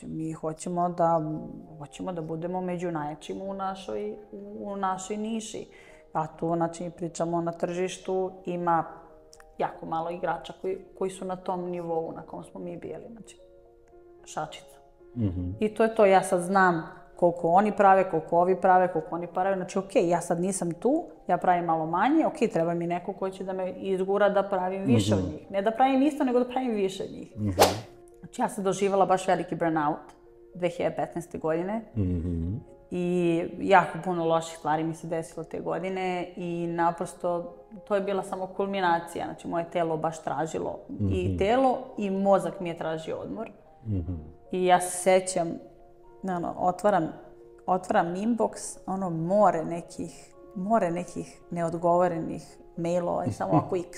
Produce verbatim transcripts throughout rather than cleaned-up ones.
Znači, mi hoćemo da, hoćemo da budemo među najjačim u našoj, u našoj niši. A tu, znači, pričamo na tržištu, ima jako malo igrača koji, koji su na tom nivou na kom smo mi bili. Znači, šačica. Mm-hmm. I to je to. Ja sad znam koliko oni prave, koliko ovi prave, koliko oni prave. Znači, ok, ja sad nisam tu, ja pravim malo manje, ok, treba mi neko koji će da me izgura da pravim više mm-hmm. od njih. Ne da pravim isto, nego da pravim više od njih. Mm-hmm. Znači, ja sam doživala baš veliki burnout dve hiljade petnaeste. godine. Mm-hmm. I jako puno loših stvari mi se desilo te godine i naprosto to je bila samo kulminacija. Znači, moje telo baš tražilo mm-hmm. i telo i mozak mi je tražio odmor. Mm-hmm. I ja se sećam, ono, otvaram, otvaram inbox, ono, more nekih, more nekih neodgovorenih mailova i samo ako X.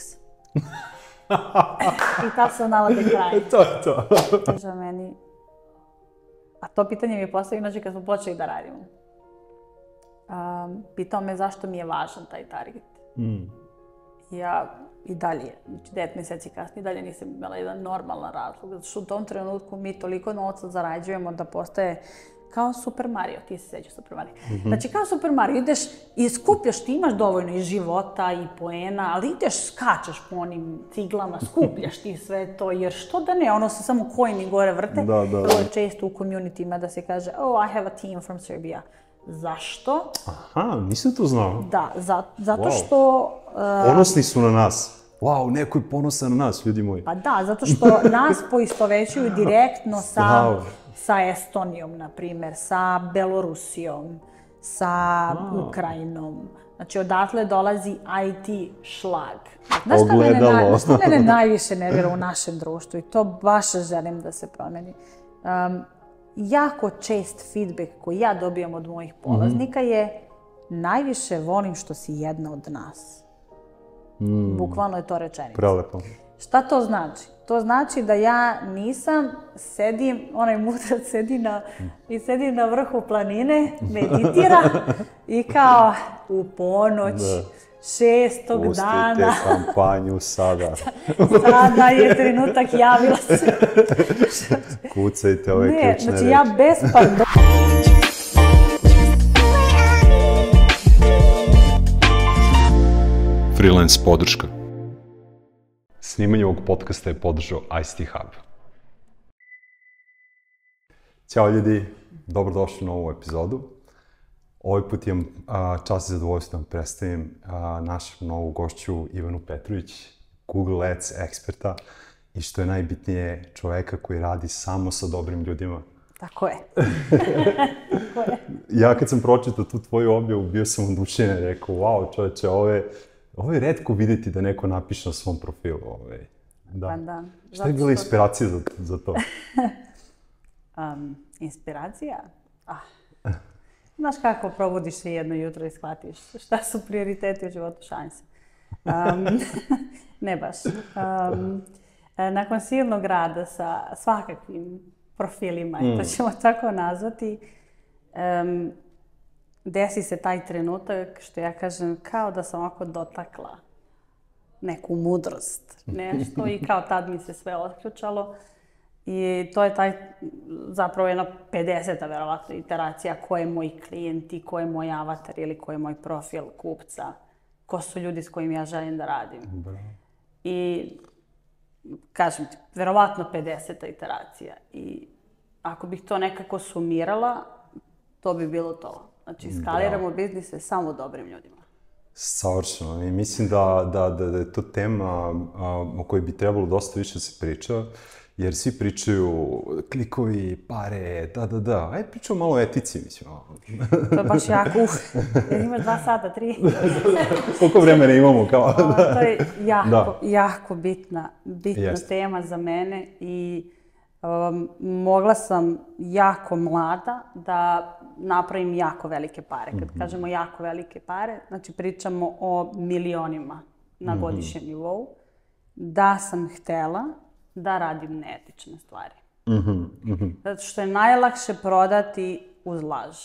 I tako sam znala da je kraj. To je to. Kaže meni, a to pitanje mi je postavio inače kad smo počeli da radimo. Um, pitao me zašto mi je važan taj target. Mm. Ja i dalje, znači devet mjeseci kasnije, dalje nisam imala jedan normalan razlog. Zato što u tom trenutku mi toliko novca zarađujemo da postaje kao Super Mario. Ti se sećaš Super Mario. Mm-hmm. Znači kao Super Mario, ideš i skupljaš, ti imaš dovoljno i života i poena, ali ideš, skačeš po onim ciglama, skupljaš ti sve to, jer što da ne, ono se samo coini gore vrte. Da, da. Vrlo je često u communityma da se kaže, oh, I have a team from Serbia. Zašto? Aha, nisam to znao. Da, za, zato wow. što... Uh, Ponosni su na nas. Wow, neko je ponosan na nas, ljudi moji. Pa da, zato što nas poistovećuju direktno sa, sa Estonijom, na primjer, sa Belorusijom, sa wow. Ukrajinom. Znači, odatle dolazi I T šlag. Znaš šta mene, naj, šta mene najviše nervira u našem društvu i to baš želim da se promeni. Um, jako čest feedback koji ja dobijam od mojih polaznika mm-hmm. je najviše volim što si jedna od nas. Mm. Bukvalno je to rečenica. Prelepo. Šta to znači? To znači da ja nisam, sedim, onaj mudrac sedi na, i sedi na vrhu planine, meditira i kao u ponoć da. šestog Pustite dana. Pustite kampanju sada. Sada je trenutak, javila se. Kucajte ove ne, ključne znači reči. ja bez pardona. Freelance podrška. Snimanje ovog podcasta je podržao I C T Hub. Ćao ljudi, dobrodošli na ovu epizodu. Ovaj put imam a, čast i zadovoljstvo da predstavim a, našu novu gošću Ivanu Petrović, Google Ads eksperta i što je najbitnije čoveka koji radi samo sa dobrim ljudima. Tako je. Tako je. Ja kad sam pročitao tu tvoju objavu, bio sam oduševljen i rekao, wow, čoveče, ove... Ovo je retko vidjeti da neko napiše na svom profilu. Ovaj. Da. Pa da. Šta je bila inspiracija za, za to? um, inspiracija? Ah. Znaš kako probudiš se jedno jutro i shvatiš šta su prioriteti u životu, šanse. Um, ne baš. Um, nakon silnog rada sa svakakvim profilima, mm. to ćemo tako nazvati, um, desi se taj trenutak što ja kažem kao da sam ovako dotakla neku mudrost, nešto i kao tad mi se sve otključalo. I to je taj zapravo jedna pedeseta verovatno iteracija ko je moj klijent i ko je moj avatar ili ko je moj profil kupca, ko su ljudi s kojim ja želim da radim. Bravo. I kažem ti, verovatno pedeseta iteracija. I ako bih to nekako sumirala, to bi bilo to. Znači, skaliramo biznise samo dobrim ljudima. Savršeno. I mislim da, da, da, da je to tema a, o kojoj bi trebalo dosta više se priča, jer svi pričaju klikovi, pare, da, da, da. Ajde pričamo malo o etici, mislim. To je baš jako, uf, jer imaš dva sata, tri. Koliko vremena imamo? Kao, o, to je jako, da. jako bitna, bitna Jest. tema za mene i Um, mogla sam jako mlada da napravim jako velike pare. Kad mm-hmm. kažemo jako velike pare, znači pričamo o milionima na mm-hmm. godišnjem nivou. Da sam htela da radim neetične stvari. Mm-hmm. Mm-hmm. Zato što je najlakše prodati uz laž.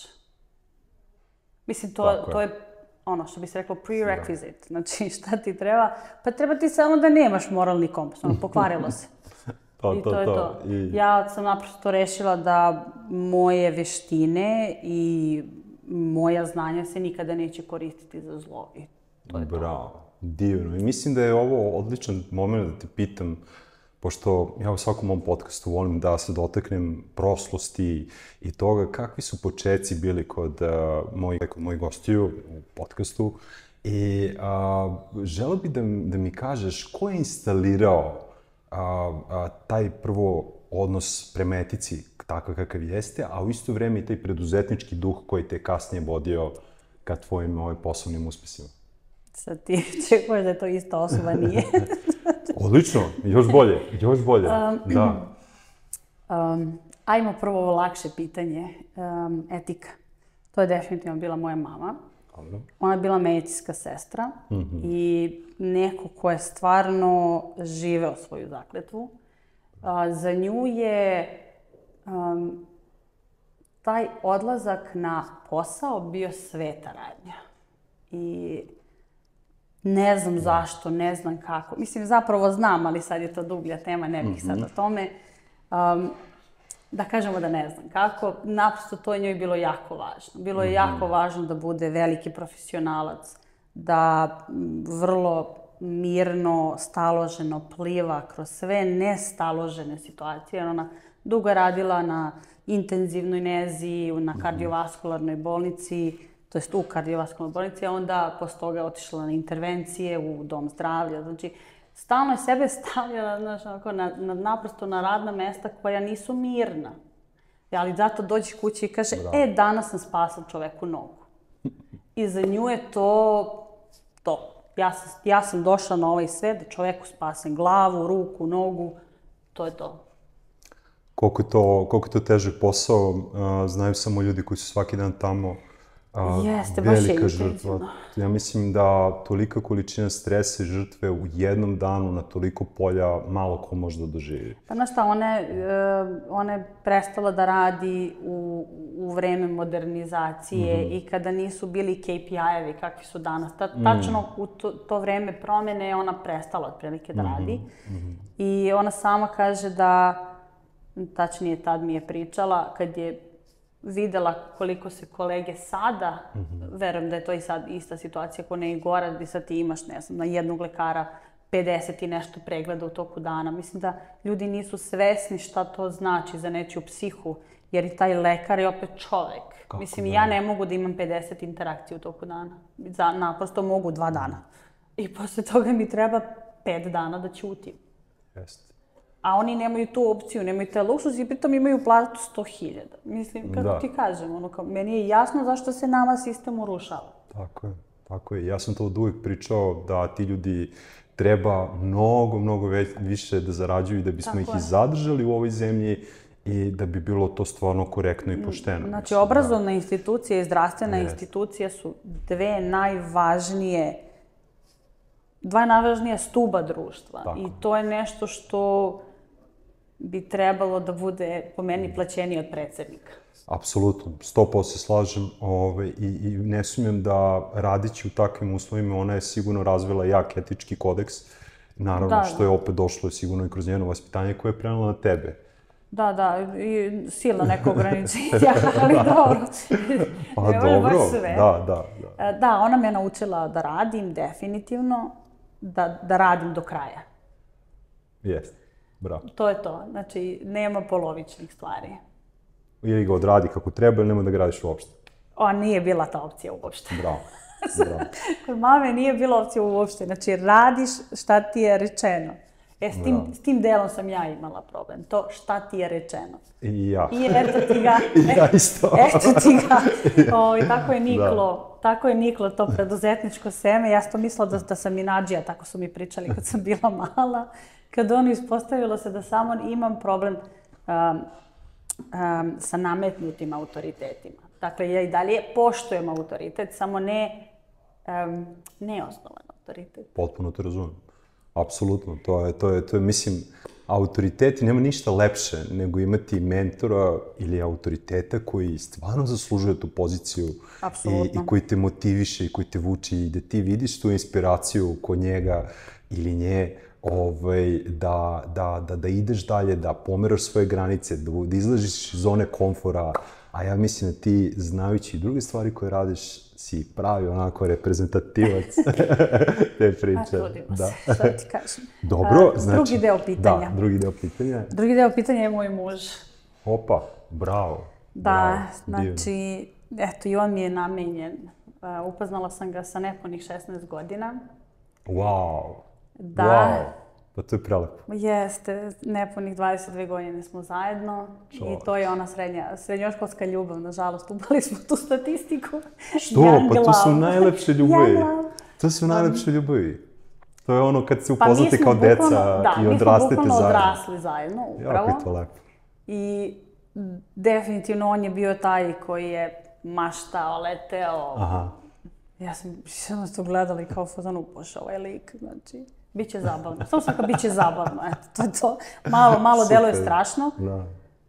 Mislim, to, to je ono što bi se reklo prerequisite. Znači, šta ti treba? Pa treba ti samo da nemaš moralni kompas. Ono, pokvarilo se. To, I to, to je to. to. I... Ja sam naprosto rešila da moje veštine i moja znanja se nikada neće koristiti za zlo. I to je Bravo, to. divno. I mislim da je ovo odličan moment da te pitam, pošto ja u svakom mom podcastu volim da se dotaknem prošlosti i toga kakvi su početci bili kod, uh, mojih, kod mojih gostiju u podcastu. I uh, želeo bih da, da mi kažeš ko je instalirao uh, uh, taj prvo odnos prema etici takav kakav jeste, a u isto vreme i taj preduzetnički duh koji te kasnije vodio ka tvojim ovaj, poslovnim uspesima. Sad ti čekuješ da je to ista osoba, nije. Odlično, još bolje, još bolje, Um, da. Um, ajmo prvo ovo lakše pitanje, um, etika. To je definitivno bila moja mama. Dobro. Ona je bila medicinska sestra mm-hmm. i neko ko je stvarno živeo svoju zakletvu. Uh, za nju je um, taj odlazak na posao bio sveta radnja. I ne znam zašto, ne znam kako. Mislim, zapravo znam, ali sad je to dublja tema, ne bih sad o tome. Um, da kažemo da ne znam kako. Naprosto to je njoj bilo jako važno. Bilo je jako važno da bude veliki profesionalac, da vrlo mirno, staloženo pliva kroz sve nestaložene situacije. Ona dugo je radila na intenzivnoj nezi, na kardiovaskularnoj bolnici, to jest u kardiovaskularnoj bolnici, a onda posle toga je otišla na intervencije u dom zdravlja. Znači, stalno je sebe stavljala, znaš, onako, na, na, naprosto na radna mesta koja nisu mirna. Ali zato dođe kući i kaže, Bravo. e, danas sam spasao čoveku nogu. I za nju je to, to. Ja sam, ja sam došla na ovaj svet da čoveku spasem glavu, ruku, nogu, to je to. Koliko je to, koliko je to težak posao, uh, znaju samo ljudi koji su svaki dan tamo. Uh, Jeste, baš je žrtva. Ja mislim da tolika količina stresa i žrtve u jednom danu na toliko polja malo ko može da doživi. Pa znaš šta, ona je, ona je prestala da radi u, u vreme modernizacije mm-hmm. i kada nisu bili K P I-evi kakvi su danas. Ta, tačno mm. u to, to vreme promene je ona prestala otprilike da radi. Mm-hmm. I ona sama kaže da, tačnije tad mi je pričala, kad je videla koliko se kolege sada, mm-hmm. verujem da je to i sad ista situacija, ako ne i gora, gdje sad ti imaš, ne znam, na jednog lekara pedeset i nešto pregleda u toku dana. Mislim da ljudi nisu svesni šta to znači za nečiju psihu, jer i taj lekar je opet čovek. Kako Mislim, da? Ja ne mogu da imam pedeset interakcija u toku dana. Za, naprosto mogu dva dana. I posle toga mi treba pet dana da ćutim. Jeste. A oni nemaju tu opciju, nemaju te luksuz i pritom imaju platu sto hiljada. Mislim, kako da. ti kažem, ono, kao, meni je jasno zašto se nama sistem urušava. Tako je, tako je. Ja sam to od uvijek pričao da ti ljudi treba mnogo, mnogo već, više da zarađuju i da bismo tako ih je. i zadržali u ovoj zemlji i da bi bilo to stvarno korektno i pošteno. Znači, mislim, obrazovna da. institucija i zdravstvena yes. institucija su dve najvažnije dva najvažnija stuba društva. Tako. I to je nešto što bi trebalo da bude, po meni, plaćenije od predsjednika. Apsolutno, sto posto se slažem ove, i, i ne sumnjam da radići u takvim uslovima, ona je sigurno razvila jak etički kodeks, naravno da, što je opet došlo sigurno i kroz njeno vaspitanje koje je prenala na tebe. Da, da, i silno neko ograničenja, ali dobro. Pa dobro, da, da, da. Da, ona me naučila da radim, definitivno, da, da radim do kraja. Jeste, bravo. To je to, znači nema polovičnih stvari. Ili ga odradi kako treba ili nema da ga radiš uopšte? O, nije bila ta opcija uopšte. Bravo, bravo. Kod mame nije bila opcija uopšte, znači radiš šta ti je rečeno. E, s tim, s tim delom sam ja imala problem, to šta ti je rečeno. I ja. I eto ti ga. I ja isto. Eto ti ga. O, i tako je niklo, da. tako je niklo to preduzetničko seme. Ja sam to mislila da, da sam inadžija, tako su mi pričali kad sam bila mala. Kad ono ispostavilo se da samo imam problem um, um, sa nametnutim autoritetima. Dakle, ja i dalje poštujem autoritet, samo ne um, neosnovan autoritet. Potpuno te razumijem. Apsolutno, to je, to je, to je, mislim, autoriteti nema ništa lepše nego imati mentora ili autoriteta koji stvarno zaslužuje tu poziciju i, i koji te motiviše i koji te vuči i da ti vidiš tu inspiraciju kod njega ili nje, ovaj, da, da, da, da ideš dalje, da pomeraš svoje granice, da, da izlaziš iz zone komfora, a ja mislim da ti, znajući druge stvari koje radiš, si pravi onako reprezentativac te priče. A trudimo se, što ti kažem. Dobro, A, znači... Drugi deo pitanja. Da, drugi deo pitanja. Drugi deo pitanja je moj muž. Opa, bravo. Da, bravo, znači, eto, i on mi je namenjen. Uh, upoznala sam ga sa nepunih šesnaest godina. Wow. Da. Wow. Pa to je prelepo. Jeste, nepunih dvadeset dve godine smo zajedno. Čovječ. I to je ona srednja, srednjoškolska ljubav, nažalost, upali smo tu statistiku. Što? Young Pa to su najlepše ljubavi. To su najlepše um, ljubavi. To je ono kad se upoznate pa kao deca da, i odrastete zajedno. Da, mi smo bukvalno odrasli zajedno, upravo. Jako je to lepo. I definitivno on je bio taj koji je maštao, leteo. Aha. Ja sam se to gledala i kao fazonu pošao ovaj lik, znači, bit će zabavno. Samo sam kao bit će zabavno, eto, to je to. Malo, malo deluje strašno, da.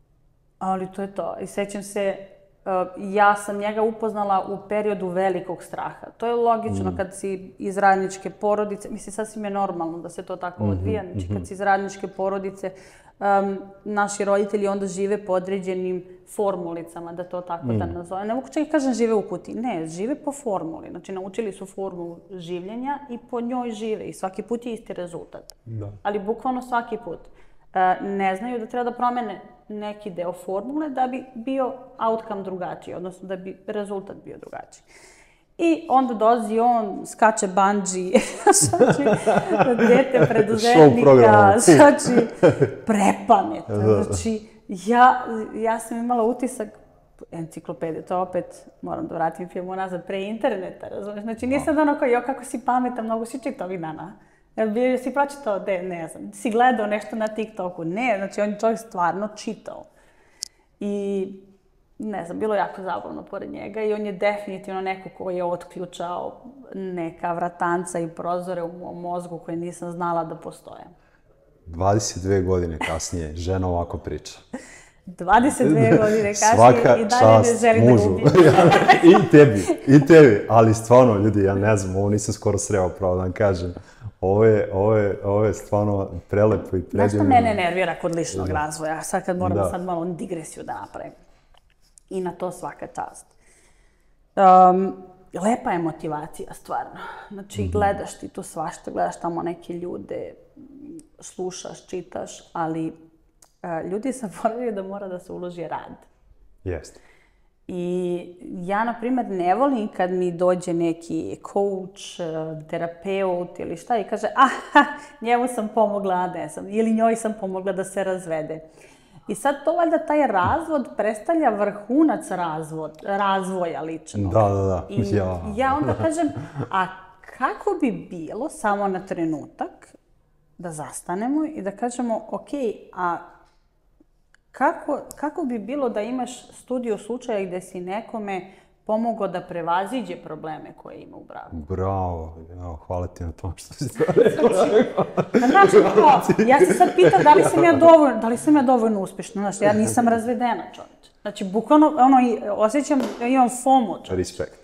Ali to je to. I sećam se, uh, ja sam njega upoznala u periodu velikog straha. To je logično mm. kad si iz radničke porodice, mislim, sasvim je normalno da se to tako mm-hmm, odvija, znači mm-hmm. kad si iz radničke porodice, Um, naši roditelji onda žive po određenim formulicama, da to tako mm. da nazove. Ne mogu čak i kažem žive u kutiji. Ne, žive po formuli. Znači, naučili su formulu življenja i po njoj žive. I svaki put je isti rezultat. Da. Ali bukvalno svaki put. Uh, ne znaju da treba da promene neki deo formule da bi bio outcome drugačiji, odnosno da bi rezultat bio drugačiji. I onda dolazi on, skače bungee, znači, dete preduzetnika, znači, prepametan. Znači, ja, ja sam imala utisak, enciklopedije, to opet moram da vratim film unazad, pre interneta, razumiješ? Znači, nisam da ono kao, jo, kako si pametan, mnogo si čitao ovih dana. Bio si pročitao, de, ne znam, si gledao nešto na TikToku, ne, znači, on je čovjek stvarno čitao. I... ne znam, bilo jako zabavno pored njega i on je definitivno neko koji je otključao neka vratanca i prozore u mom mozgu koje nisam znala da postoje. dvadeset dve godine kasnije žena ovako priča. dvadeset dve godine kasnije i dalje ne želim da gubim. I tebi, i tebi, ali stvarno, ljudi, ja ne znam, ovo nisam skoro sreo, pravo da vam kažem. Ovo je, ovo je, ovo je stvarno prelepo i predivno. Znaš što mene nervira kod ličnog razvoja? Sad kad moramo sad malo digresiju da napravim. I na to svaka čast. Um, lepa je motivacija, stvarno. Znači, mm-hmm. gledaš ti tu svašta, gledaš tamo neke ljude, slušaš, čitaš, ali uh, ljudi zaboravljaju da mora da se uloži rad. Jeste. I ja, na primjer, ne volim kad mi dođe neki coach, terapeut ili šta i kaže, aha, njemu sam pomogla, ne znam, ili njoj sam pomogla da se razvede. I sad to valjda taj razvod predstavlja vrhunac razvod, razvoja ličnog. Da, da, da. I ja. ja onda kažem, a kako bi bilo samo na trenutak da zastanemo i da kažemo, ok, a kako, kako bi bilo da imaš studiju slučaja gdje si nekome pomogao da prevaziđe probleme koje ima u braku? Bravo, ja, hvala ti na tom što si to rekla. Znači, kao, ja se sad pitam da li sam ja dovoljno, da li sam ja dovoljno uspješna, znači, ja nisam razvedena, čovječe. Znači, bukvalno, ono, osjećam, imam FOMO, čovječe. Respekt.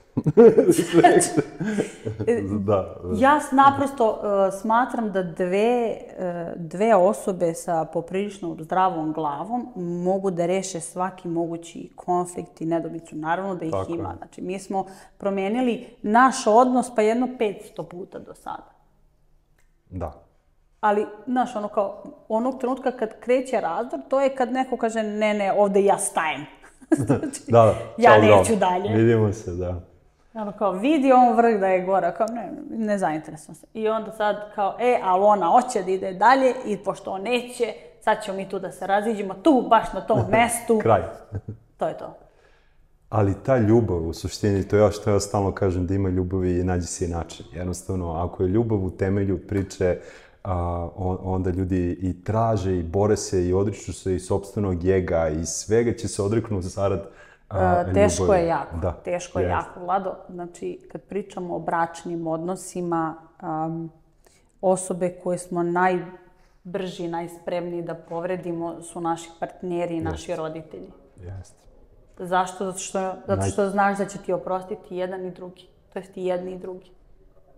da, ja naprosto uh, smatram da dve, uh, dve osobe sa poprilično zdravom glavom mogu da reše svaki mogući konflikt i nedobicu. Naravno da ih Tako ima. Je. Znači, mi smo promijenili naš odnos pa jedno petsto puta do sada. Da. Ali, znaš, ono kao, onog trenutka kad kreće razdor, to je kad neko kaže, ne, ne, ovdje ja stajem. Znači, da, da. Ja Čao, neću da. dalje. Vidimo se, da. Ono kao, vidi on vrh da je gora, kao, ne, ne zainteresujem se. I onda sad kao, e, ali ona hoće da ide dalje i pošto on neće, sad ćemo mi tu da se raziđemo, tu, baš na tom mestu. Kraj. To je to. Ali ta ljubav, u suštini, to ja što ja stalno kažem da ima ljubavi i nađi se i način. Jednostavno, ako je ljubav u temelju priče, a, onda ljudi i traže i bore se i odriču se i sopstvenog ega i svega će se odriknuti zarad A, teško ljubavi. je jako, da, teško je, je jako, Vlado. Znači, kad pričamo o bračnim odnosima, um, osobe koje smo najbrži i najspremniji da povredimo su naši partneri i naši Jest. roditelji. Jeste. Zašto? Zato što, zato što znaš da će ti oprostiti jedan i drugi. To jest i jedni i drugi.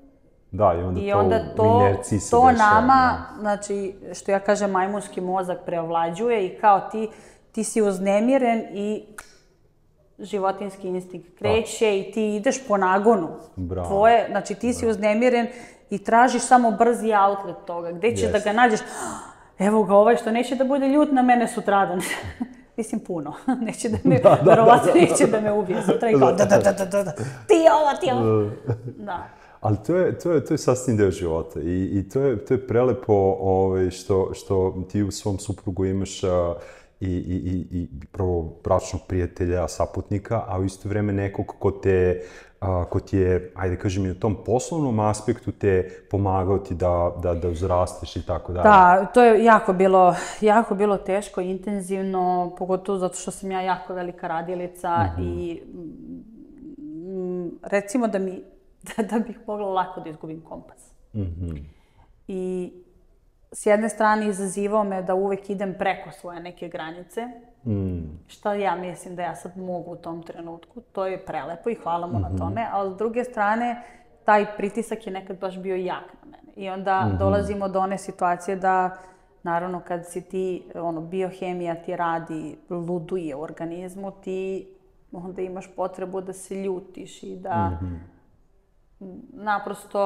Da, i onda, I to, onda u to, inerciji se to dešava. nama, znači, što ja kažem, majmunski mozak preovlađuje i kao ti, ti si uznemiren i životinski instinkt kreće i ti ideš po nagonu. Bravo. Tvoje, znači ti si uznemiren i tražiš samo brzi outlet toga. Gde ćeš Yes. da ga nađeš? Evo ga ovaj što neće da bude ljut na mene sutradan. Mislim puno. Neće da me, da, da, verovatno da, da. neće da me ubije sutra i kao da, da, da, da, da, da. Ti ovo, ti ovo. Da. Ali to je, to je, to je sasvim deo života i, i to, je, to je prelepo ovaj, što, što ti u svom suprugu imaš a, i, i, i, i prvo bračnog prijatelja, saputnika, a u isto vreme nekog ko te, a, ko ti je, ajde kažem, i na tom poslovnom aspektu te pomagao ti da, da, da uzrasteš i tako dalje. Da, to je jako bilo, jako bilo teško, intenzivno, pogotovo zato što sam ja jako velika radilica mm-hmm. i m, recimo da mi Da, da bih mogla lako da izgubim kompas. Mm-hmm. I s jedne strane izazivao me da uvek idem preko svoje neke granice. Mm. Šta ja mislim da ja sad mogu u tom trenutku. To je prelepo i hvala mu mm-hmm. na tome. A s druge strane, taj pritisak je nekad baš bio jak na mene. I onda mm-hmm. dolazimo do one situacije da, naravno, kad si ti, ono, biohemija ti radi, luduje u organizmu, ti onda imaš potrebu da se ljutiš i da mm-hmm. naprosto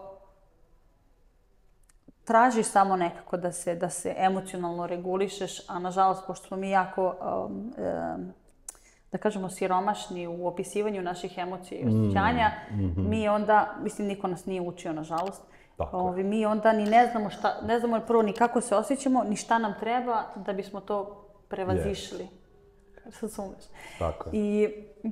tražiš samo nekako da se, da se emocionalno regulišeš, a nažalost, pošto smo mi jako, um, um, da kažemo, siromašni u opisivanju naših emocija i osjećanja, mm-hmm. mi onda, mislim, niko nas nije učio, nažalost, Ovi, mi onda ni ne znamo šta, ne znamo prvo ni kako se osjećamo, ni šta nam treba da bismo to prevazišli. Yes. Tako je. I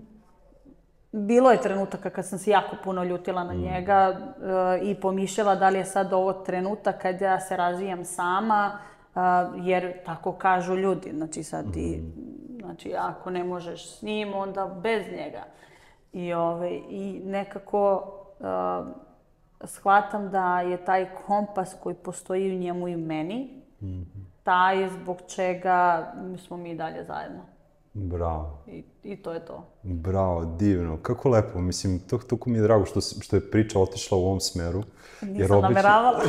bilo je trenutaka kad sam se jako puno ljutila na njega uh, i pomišljala da li je sad ovo trenutak kad ja se razvijam sama, uh, jer tako kažu ljudi. Znači sad ti, znači ako ne možeš s njim, onda bez njega. I, ove, i nekako uh, shvatam da je taj kompas koji postoji u njemu i u meni, mm-hmm. taj zbog čega smo mi dalje zajedno. Bravo. I, I to je to. Bravo, divno. Kako lepo. Mislim, to, toliko mi je drago što, što je priča otišla u ovom smeru. Nisam jer obično... nameravala.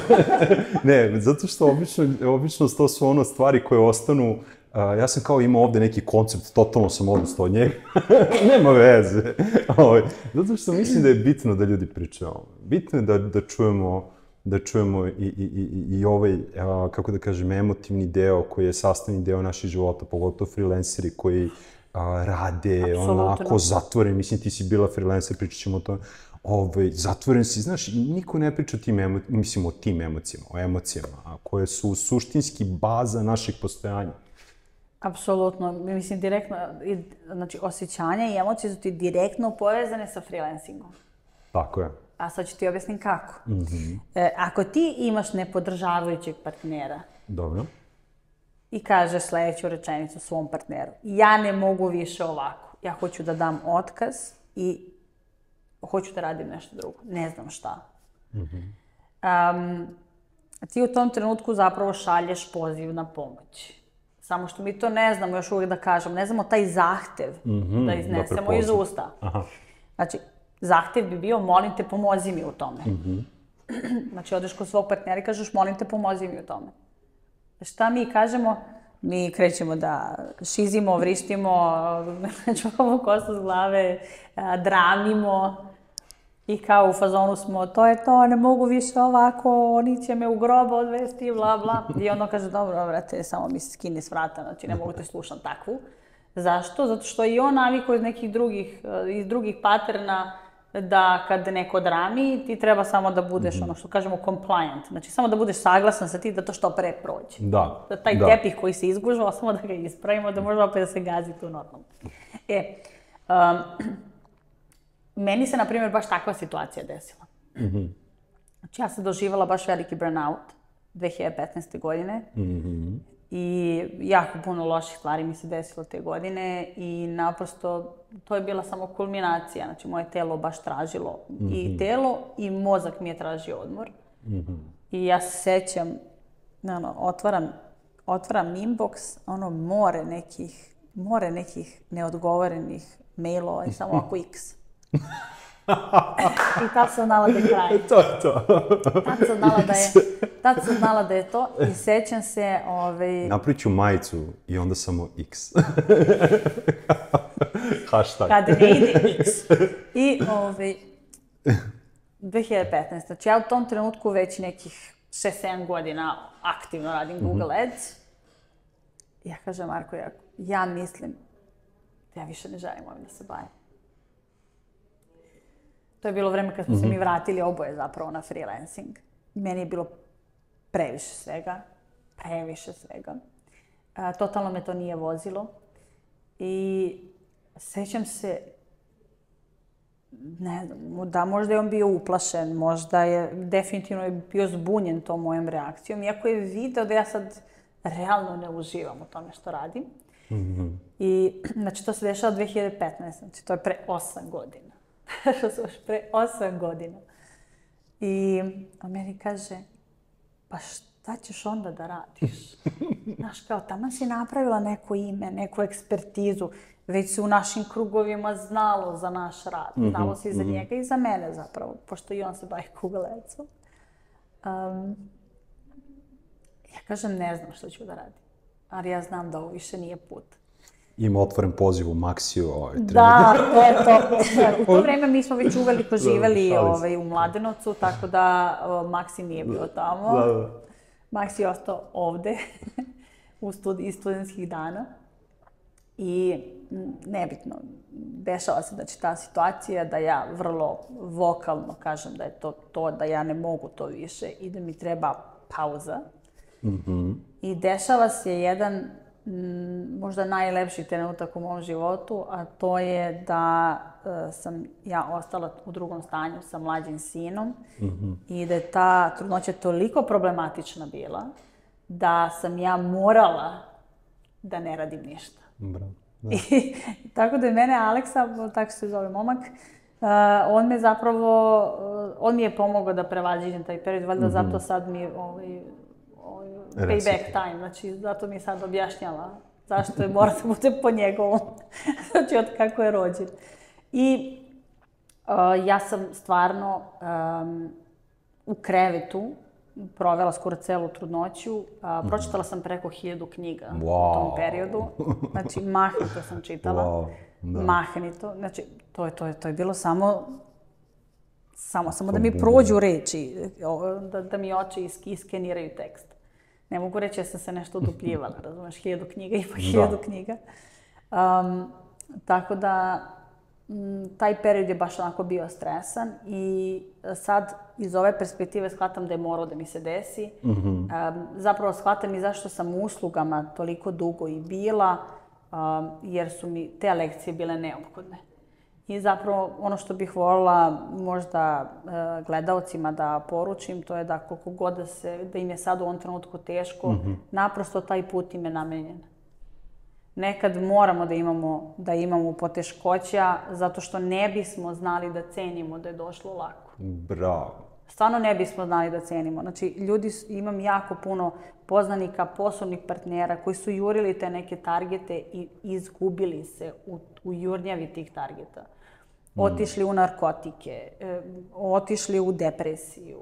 Ne, zato što obično, obično to su ono stvari koje ostanu. Uh, ja sam kao imao ovde neki koncept, totalno sam odustao od njega. Nema veze. Zato što mislim da je bitno da ljudi pričaju. Bitno je da, da čujemo da čujemo i, i, i, i ovaj, a, kako da kažem, emotivni deo koji je sastavni deo naših života, pogotovo freelanceri koji a, rade Absolutno. Onako zatvoren. Mislim, ti si bila freelancer, pričat ćemo o tome. Ovaj, zatvoren si, znaš, niko ne priča o tim, emo, mislim, o tim emocijama, o emocijama, a koje su suštinski baza našeg postojanja. Apsolutno. Mislim, direktno, znači, osjećanja i emocije su ti direktno povezane sa freelancingom. Tako je. A sad ću ti objasnim kako. Mm-hmm. E, ako ti imaš nepodržavajućeg partnera Dobro. i kažeš sledeću rečenicu svom partneru, ja ne mogu više ovako, ja hoću da dam otkaz i hoću da radim nešto drugo, ne znam šta. Mm-hmm. Um, ti u tom trenutku zapravo šalješ poziv na pomoć. Samo što mi to ne znamo još uvijek da kažemo, ne znamo taj zahtev mm-hmm, da iznesemo da iz usta. Aha. Znači, zahtev bi bio, molim te, pomozi mi u tome. Mm-hmm. Znači, odeš kod svog partnera i kažeš, molim te, pomozi mi u tome. Šta mi kažemo? Mi krećemo da šizimo, vrištimo, čuvamo kosu s glave, dramimo i kao u fazonu smo, to je to, ne mogu više ovako, oni će me u grob odvesti, bla, bla. I ono kaže, dobro, vrate, samo mi se skini s vrata, znači ne mogu te slušam takvu. Zašto? Zato što i on navikao iz nekih drugih, iz drugih paterna da kad neko drami, ti treba samo da budeš, mm-hmm. ono što kažemo, compliant. Znači, samo da budeš saglasan sa ti da to što pre prođe. Da. Da taj da. tepih koji se izgužava, samo da ga ispravimo, da može opet da se gazi tu normalno. E, um, meni se, na primjer, baš takva situacija desila. Mm-hmm. Znači, ja sam doživala baš veliki burnout dve hiljade petnaeste. godine. Mm-hmm. I jako puno loših stvari mi se desilo te godine i naprosto to je bila samo kulminacija. Znači, moje telo baš tražilo mm-hmm. i telo i mozak mi je tražio odmor. Mm-hmm. I ja se sećam, ono, otvaram, otvaram inbox, ono, more nekih, more nekih neodgovorenih mailova i samo ako X. I tad sam znala da je kraj. To je to. Tad sam znala da je, tad sam znala da je to i sećam se... Ovaj... Napravit ću majicu i onda samo X. Hashtag. Kad ne ide X. I ovaj... dve hiljade petnaeste. Znači ja u tom trenutku već nekih šest sedam godina aktivno radim Google Ads. Ja kažem Marko, ja, ja mislim da ja više ne želim ovim da se bavim. To je bilo vreme kad smo mm-hmm. se mi vratili oboje zapravo na freelancing. Meni je bilo previše svega. Previše svega. A, totalno me to nije vozilo. I sećam se, ne znam, da možda je on bio uplašen, možda je definitivno je bio zbunjen tom mojom reakcijom, iako je video da ja sad realno ne uživam u tome što radim. Mm-hmm. I, znači, to se dešava dve hiljade petnaeste. Znači, to je pre osam godina. Što se još pre osam godina. I on meni kaže, pa šta ćeš onda da radiš? Znaš, kao, tamo si napravila neko ime, neku ekspertizu, već se u našim krugovima znalo za naš rad. Znalo se i za njega i za mene zapravo, pošto i on se bavi Google Adsom. Um, ja kažem, ne znam što ću da radim, ali ja znam da ovo više nije put. Ima otvoren poziv u Maxiju ovaj trening. Da, to je to. U to vreme mi smo već uveliko živeli ovaj, u Mladenovcu, tako da o, Maxi nije bio tamo. Da, da. Maxi je ostao ovde, u studi, iz studentskih dana. I nebitno, dešava se znači, ta situacija da ja vrlo vokalno kažem da je to to, da ja ne mogu to više i da mi treba pauza. Mm-hmm. I dešava se jedan m, možda najlepši trenutak u mom životu, a to je da e, sam ja ostala u drugom stanju sa mlađim sinom mm-hmm. i da je ta trudnoća toliko problematična bila da sam ja morala da ne radim ništa. Bravo. Da. I, tako da je mene Aleksa, tako se zove momak, uh, on me zapravo, uh, on mi je pomogao da prevaziđem taj period, valjda mm-hmm. zato sad mi ovaj, ovaj payback time, znači zato mi sad objašnjava zašto je mora da bude po njegovom, znači od kako je rođen. I uh, ja sam stvarno um, u krevetu provela skoro celu trudnoću. A, pročitala sam preko hiljadu knjiga wow. u tom periodu. Znači, mahnito sam čitala. Wow. Da. Mahnito. Znači, to je, to je, to je bilo samo, samo, samo da mi prođu reči, da, da mi oči iskeniraju tekst. Ne mogu reći da sam se nešto odupljivala, razumeš, hiljadu knjiga i po hiljadu da. knjiga. Um, tako da, taj period je baš onako bio stresan i sad iz ove perspektive shvatam da je moralo da mi se desi. Mm-hmm. Um, zapravo shvatam i zašto sam u uslugama toliko dugo i bila, um, jer su mi te lekcije bile neophodne. I zapravo ono što bih voljela možda uh, gledaocima da poručim, to je da koliko god da, se, da im je sad u ovom trenutku teško, mm-hmm. naprosto taj put im je namenjen. Nekad moramo da imamo, da imamo poteškoća zato što ne bismo znali da cenimo da je došlo lako. Bravo. Stvarno ne bismo znali da cenimo. Znači, ljudi, imam jako puno poznanika, poslovnih partnera koji su jurili te neke targete i izgubili se u, u jurnjavi tih targeta. Otišli u narkotike, otišli u depresiju,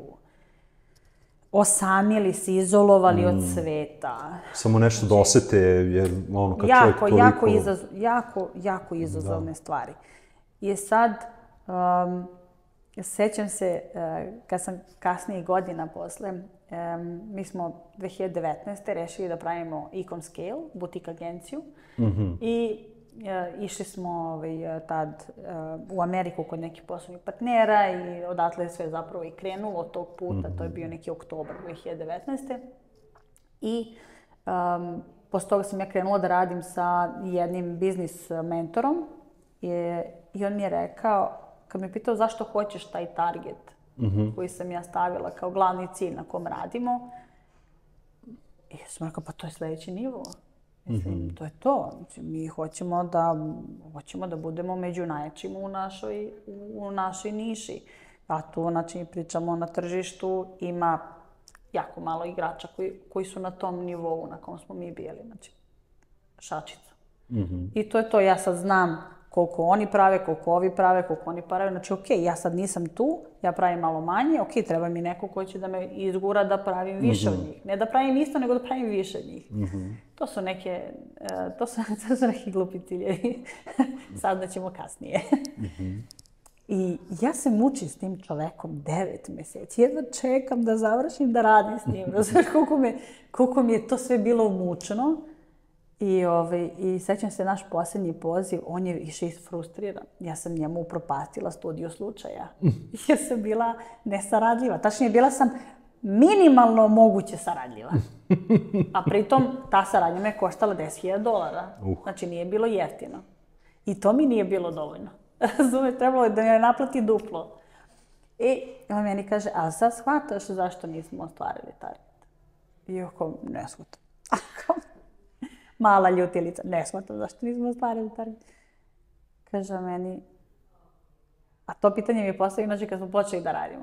osamili se, izolovali mm. od sveta. Samo nešto da osete, jer ono kad jako, čovjek toliko... Jako, izaz, jako, jako izazovne da. stvari. I sad, um, sećam se, uh, kad sam kasnije godina posle, um, mi smo dve hiljade devetnaeste rešili da pravimo Ecom Scale, butik agenciju. Mm-hmm. I uh, išli smo ovaj, tad uh, u Ameriku kod nekih poslovnih partnera i odatle je sve zapravo i krenulo od tog puta. Mm-hmm. To je bio neki oktobar dve hiljade devetnaeste. I um, posle toga sam ja krenula da radim sa jednim biznis mentorom i, i on mi je rekao, kad me pitao zašto hoćeš taj target mm-hmm. koji sam ja stavila kao glavni cilj na kom radimo, i ja sam rekao, pa to je sledeći nivo. Mislim, mm-hmm. to je to. Znači, mi hoćemo da, hoćemo da budemo među najjačima u našoj, u našoj niši. A tu, znači, pričamo na tržištu, ima jako malo igrača koji, koji su na tom nivou na kom smo mi bili. Znači, šačica. Mm-hmm. I to je to. Ja sad znam koliko oni prave, koliko ovi prave, koliko oni prave. Znači, ok, ja sad nisam tu, ja pravim malo manje, ok, treba mi neko ko će da me izgura da pravim više mm-hmm. od njih. Ne da pravim isto, nego da pravim više od njih. Mm-hmm. To su neke, to su, to su neki glupi ciljevi. Saznaćemo kasnije. Mm-hmm. I ja se mučim s tim čovekom devet meseci. Jedva čekam da završim da radim s njim. Znaš koliko, me, koliko mi je to sve bilo mučno. I, ovaj, i sećam se naš posljednji poziv, on je više isfrustriran. Ja sam njemu upropastila studiju slučaja. Ja sam bila nesaradljiva. Tačnije, bila sam minimalno moguće saradljiva. A pritom ta saradnja me koštala deset hiljada dolara. Uh. Znači nije bilo jeftino. I to mi nije bilo dovoljno. Razumeš, trebalo je da mi naplati duplo. I on meni kaže, a sad shvataš zašto nismo ostvarili target? I ja kao, ne shvatam. Mala ljutilica, ne shvatam zašto nismo ostvarili target. Kaže meni, a to pitanje mi je postavio inače kad smo počeli da radimo.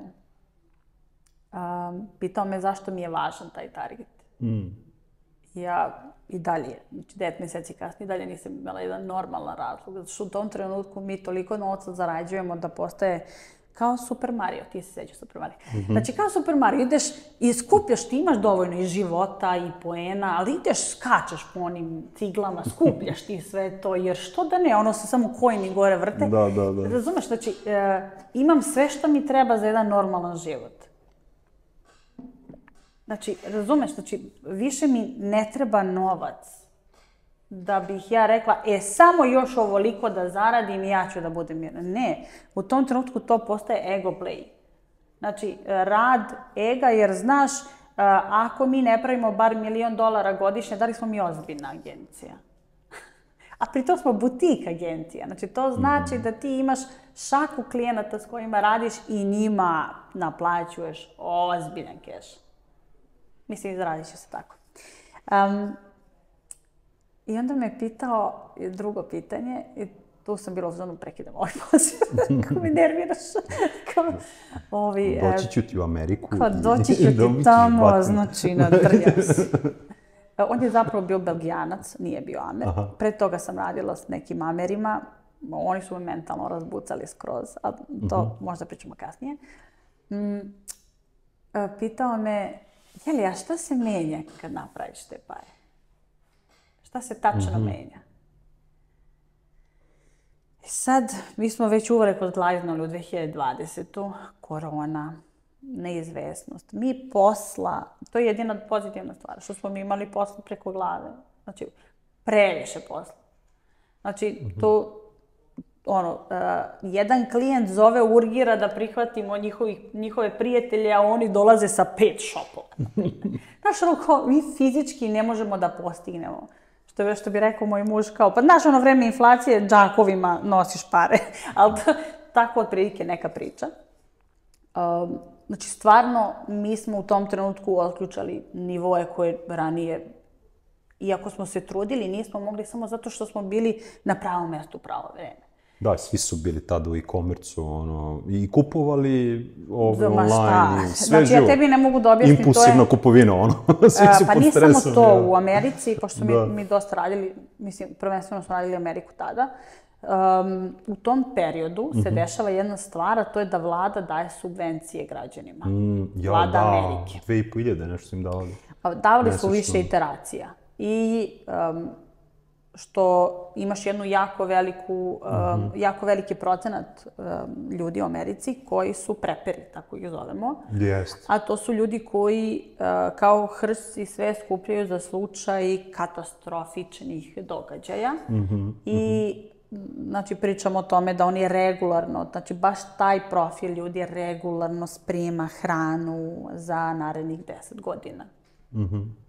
Um, pitao me zašto mi je važan taj target. Mm. Ja i dalje, znači devet mjeseci kasnije, i dalje nisam imala jedan normalan razlog. Zato što u tom trenutku mi toliko novca zarađujemo da postaje kao Super Mario. Ti se sećaš Super Mario. Mm-hmm. Znači kao Super Mario, ideš i skupljaš, ti imaš dovoljno i života i poena, ali ideš, skačeš po onim ciglama, skupljaš ti sve to, jer što da ne, ono se samo kojini gore vrte. Da, da, da. Razumeš, znači e, imam sve što mi treba za jedan normalan život. Znači, razumeš, znači, više mi ne treba novac da bih ja rekla, e, samo još ovoliko da zaradim i ja ću da budem mirna. Ne, u tom trenutku to postaje ego play. Znači, rad ega, jer znaš, ako mi ne pravimo bar milion dolara godišnje, da li smo mi ozbiljna agencija? A pritom smo butik agencija. Znači, to znači da ti imaš šaku klijenata s kojima radiš i njima naplaćuješ ozbiljan keš. Mislim, izradit ću se tako. Um, I onda me pitao drugo pitanje, i tu sam bila u zonu prekidam ovaj poziv, kako me nerviraš. Kao, ovi, doći ću ti u Ameriku. Kao, doći ću ti tamo, znači, nadrljam se. On je zapravo bio Belgijanac, nije bio Amer. Aha. Pre toga sam radila s nekim Amerima, oni su me mentalno razbucali skroz, a to uh-huh. možda pričamo kasnije. Mm, pitao me, jeli, a šta se menja kad napraviš te pare? Šta se tačno mm-hmm. menja? I sad, mi smo već uvrek odglaznuli u dve hiljade dvadesetu. Korona, neizvesnost. Mi posla, to je jedina pozitivna stvar, što smo mi imali posla preko glave. Znači, previše posla. Znači, mm-hmm. to, ono, uh, jedan klijent zove urgira da prihvatimo njihovi, njihove prijatelje, a oni dolaze sa pet šopova. Znaš, ono, mi fizički ne možemo da postignemo. Što je što bi rekao moj muž, kao, pa znaš, ono vreme inflacije, džakovima nosiš pare. Ali to, tako otprilike neka priča. Um, znači, stvarno, mi smo u tom trenutku otključali nivoe koje ranije, iako smo se trudili, nismo mogli samo zato što smo bili na pravom mjestu u pravo vreme. Da, svi su bili tada u e-commerce-u, ono, i kupovali ove, online, i sve znači, živo. Ja tebi ne mogu da objasnim, impulsivna to je... kupovina, ono, svi su pa pod stresom. Pa nije samo to, ja. U Americi, pošto smo mi, mi dosta radili, mislim, prvenstveno smo radili Ameriku tada, um, u tom periodu mm-hmm. se dešava jedna stvar, a to je da vlada daje subvencije građanima. Mm, ja, vlada da, Amerike. dve i po hiljade nešto su im davali. Davali su više iteracija. I... Um, što imaš jednu jako veliku, um, mm-hmm. jako veliki procenat um, ljudi u Americi koji su preperi, tako ih zovemo. Jest. A to su ljudi koji uh, kao hrsci sve skupljaju za slučaj katastrofičnih događaja. Mm-hmm. I znači pričamo o tome da oni regularno, znači baš taj profil ljudi regularno sprema hranu za narednih deset godina. Mm-hmm.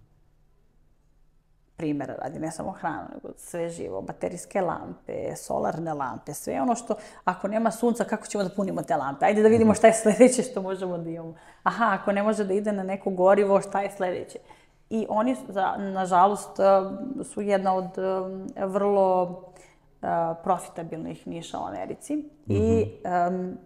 Primjera radi, ne samo hranu, nego sve živo, baterijske lampe, solarne lampe, sve ono što, ako nema sunca, kako ćemo da punimo te lampe? Ajde da vidimo šta je sljedeće što možemo da imamo. Aha, ako ne može da ide na neko gorivo, šta je sljedeće? I oni, nažalost, su jedna od vrlo profitabilnih niša u Americi. Mm-hmm. I um,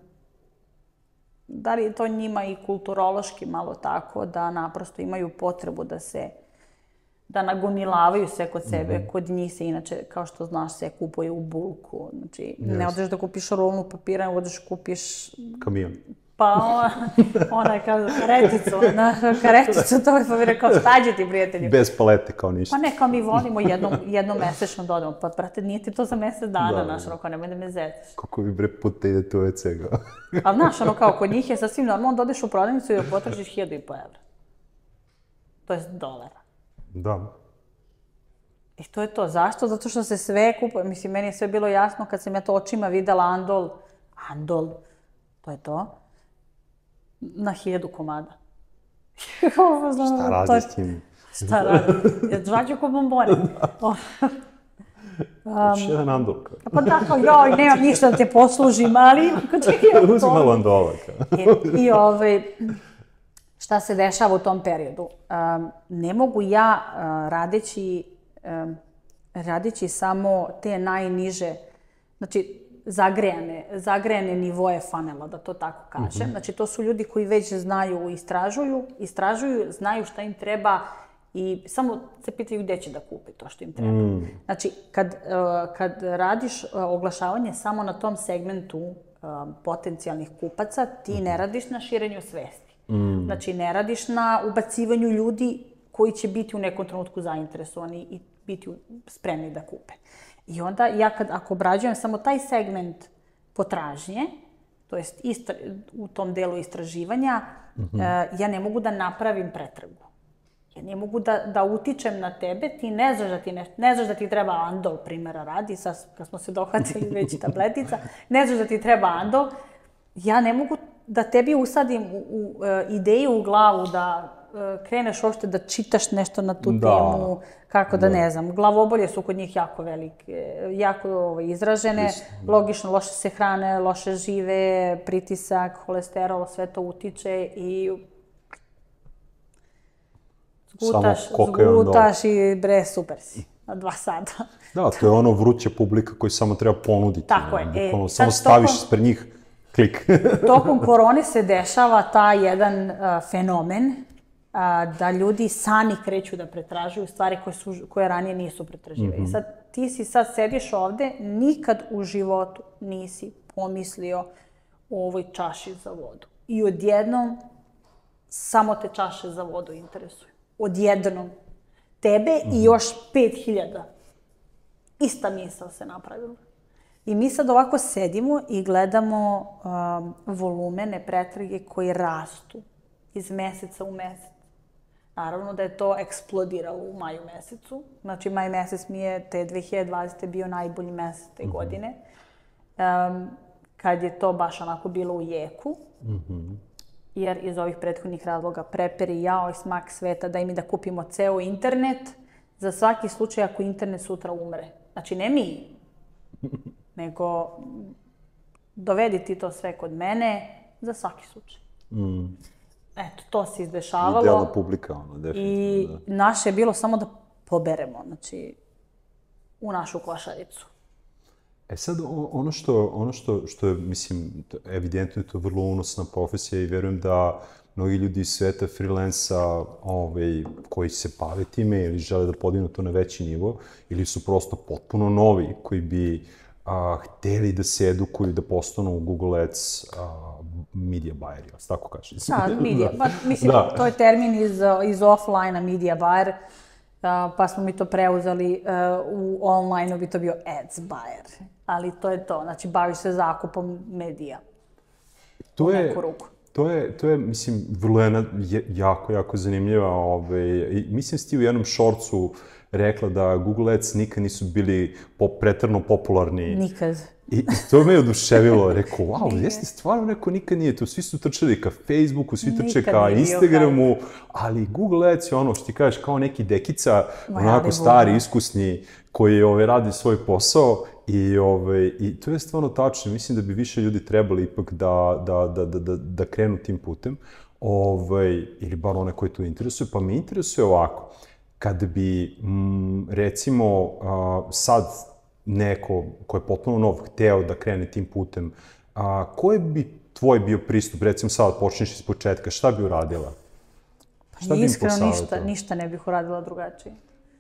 da li je to njima i kulturološki malo tako, da naprosto imaju potrebu da se da nagomilavaju sve kod sebe. Mm-hmm. Kod njih se inače, kao što znaš, sve kupuje u bulku. Znači, yes. ne odeš da kupiš rolnu papira, odeš kupiš... Kamion. Pa ona, ona je kao kareticu, na kareticu, to je pa mi rekao, šta će ti, prijatelji? Bez palete, kao ništa. Pa ne, kao mi volimo jednom, jednom mesečno da odemo. Pa, brate, nije ti to za mesec dana, da, naš, ono, kao nemoj da me zetiš. Kako vi bre puta idete u ve ce, ga? Ali, znaš, ono, kao, kod njih je sasvim normalno da odeš u prodavnicu i da potražiš hiljadu i po evra. To je dolara. Da. I to je to. Zašto? Zato što se sve kupuje. Mislim, meni je sve bilo jasno kad sam ja to očima videla Andol. Andol. To je to. Na hiljadu komada. Šta radi s tim? Šta radi? Žvađu ko bombone. Još jedan Andol. Pa da, kao, joj, nemam ništa da te poslužim, ali... Uzim malo Andola. I ovaj... Šta se dešava u tom periodu? Um, ne mogu ja uh, radeći, um, radeći samo te najniže, znači zagrejane, zagrejane nivoe funnela, da to tako kažem. Mm-hmm. Znači to su ljudi koji već znaju, istražuju, istražuju, znaju šta im treba i samo se pitaju gdje će da kupe to što im treba. Mm. Znači kad, uh, kad radiš uh, oglašavanje samo na tom segmentu uh, potencijalnih kupaca, ti mm-hmm. ne radiš na širenju svesti. Mm. Znači, ne radiš na ubacivanju ljudi koji će biti u nekom trenutku zainteresovani i biti spremni da kupe. I onda, ja kad, ako obrađujem samo taj segment potražnje, to jest istra, u tom delu istraživanja, mm-hmm. uh, ja ne mogu da napravim pretragu. Ja ne mogu da, da utičem na tebe, ti ne znaš da ti, ne, ne znaš da ti treba Andol, primjera radi, sad kad smo se dohvatili već tabletica, ne znaš da ti treba Andol, ja ne mogu da tebi usadim u, u uh, ideju u glavu da uh, kreneš uopšte da čitaš nešto na tu da. temu, kako da, da ne znam. Glavobolje su kod njih jako velike, jako ovaj, izražene, Is, logično loše se hrane, loše žive, pritisak, holesterol, sve to utiče i zgutaš, zgutaš i bre, super si. Na dva sata. Da, to je ono vruća publika koju samo treba ponuditi. Tako je. Bukvalno, e, samo staviš tokom, ispred njih, klik. Tokom korone se dešava taj jedan uh, fenomen uh, da ljudi sami kreću da pretražuju stvari koje, su, koje ranije nisu pretraživali. Mm-hmm. Sad, ti si sad sediš ovde, nikad u životu nisi pomislio o ovoj čaši za vodu. I odjednom samo te čaše za vodu interesuju. Odjednom. Tebe mm-hmm. i još pet hiljada. Ista misao se napravila. I mi sad ovako sedimo i gledamo um, volumene pretrage koji rastu iz meseca u mesec. Naravno da je to eksplodiralo u maju mesecu. Znači, maj mesec mi je te dve hiljade dvadesete bio najbolji mesec te mm-hmm. godine. Um, kad je to baš onako bilo u jeku. Mm-hmm. Jer iz ovih prethodnih razloga preperi, jao i smak sveta, daj mi da kupimo ceo internet za svaki slučaj ako internet sutra umre. Znači, ne mi, nego dovedi ti to sve kod mene za svaki slučaj. Mm. Eto, to se izdešavalo. Idealna publika, ono, definitivno. I da. naše je bilo samo da poberemo, znači, u našu košaricu. E sad, ono što, ono što, što je, mislim, evidentno je to vrlo unosna profesija i verujem da mnogi ljudi iz sveta freelansa ovaj, koji se bave time ili žele da podignu to na veći nivo ili su prosto potpuno novi koji bi a, hteli da se edukuju da postanu u Google Ads a, media buyeri, tako kaže. Da, media, da. Ba, mislim, da. To je termin iz, iz offline-a media buyer, uh, pa smo mi to preuzeli, uh, u online-u bi to bio ads buyer, ali to je to, znači baviš se zakupom medija. To u neku je... ruku. To je, to je, mislim, vrlo jedna jako, jako zanimljiva. Ovaj, mislim, si ti u jednom shortsu rekla da Google Ads nikad nisu bili pop, pretrno popularni. Nikad. I, i to me je oduševilo. Rekao, wow, jeste stvarno, rekao, nikad nije to. Svi su trčali ka Facebooku, svi trče ka Instagramu, ali Google Ads je ono što ti kažeš kao neki dekica, Ma, onako stari, iskusni, koji ovaj, radi svoj posao. I, ovaj, I to je stvarno tačno. Mislim da bi više ljudi trebali ipak da, da, da, da, da, da krenu tim putem. Ovaj, ili bar one koji to interesuje. Pa me interesuje ovako. Kad bi, m, recimo, a, sad neko ko je potpuno nov hteo da krene tim putem, a, koji bi tvoj bio pristup? Recimo sad počneš iz početka. Šta bi uradila? Šta bi im posavjetila? Iskreno ništa, ništa ne bih uradila drugačije.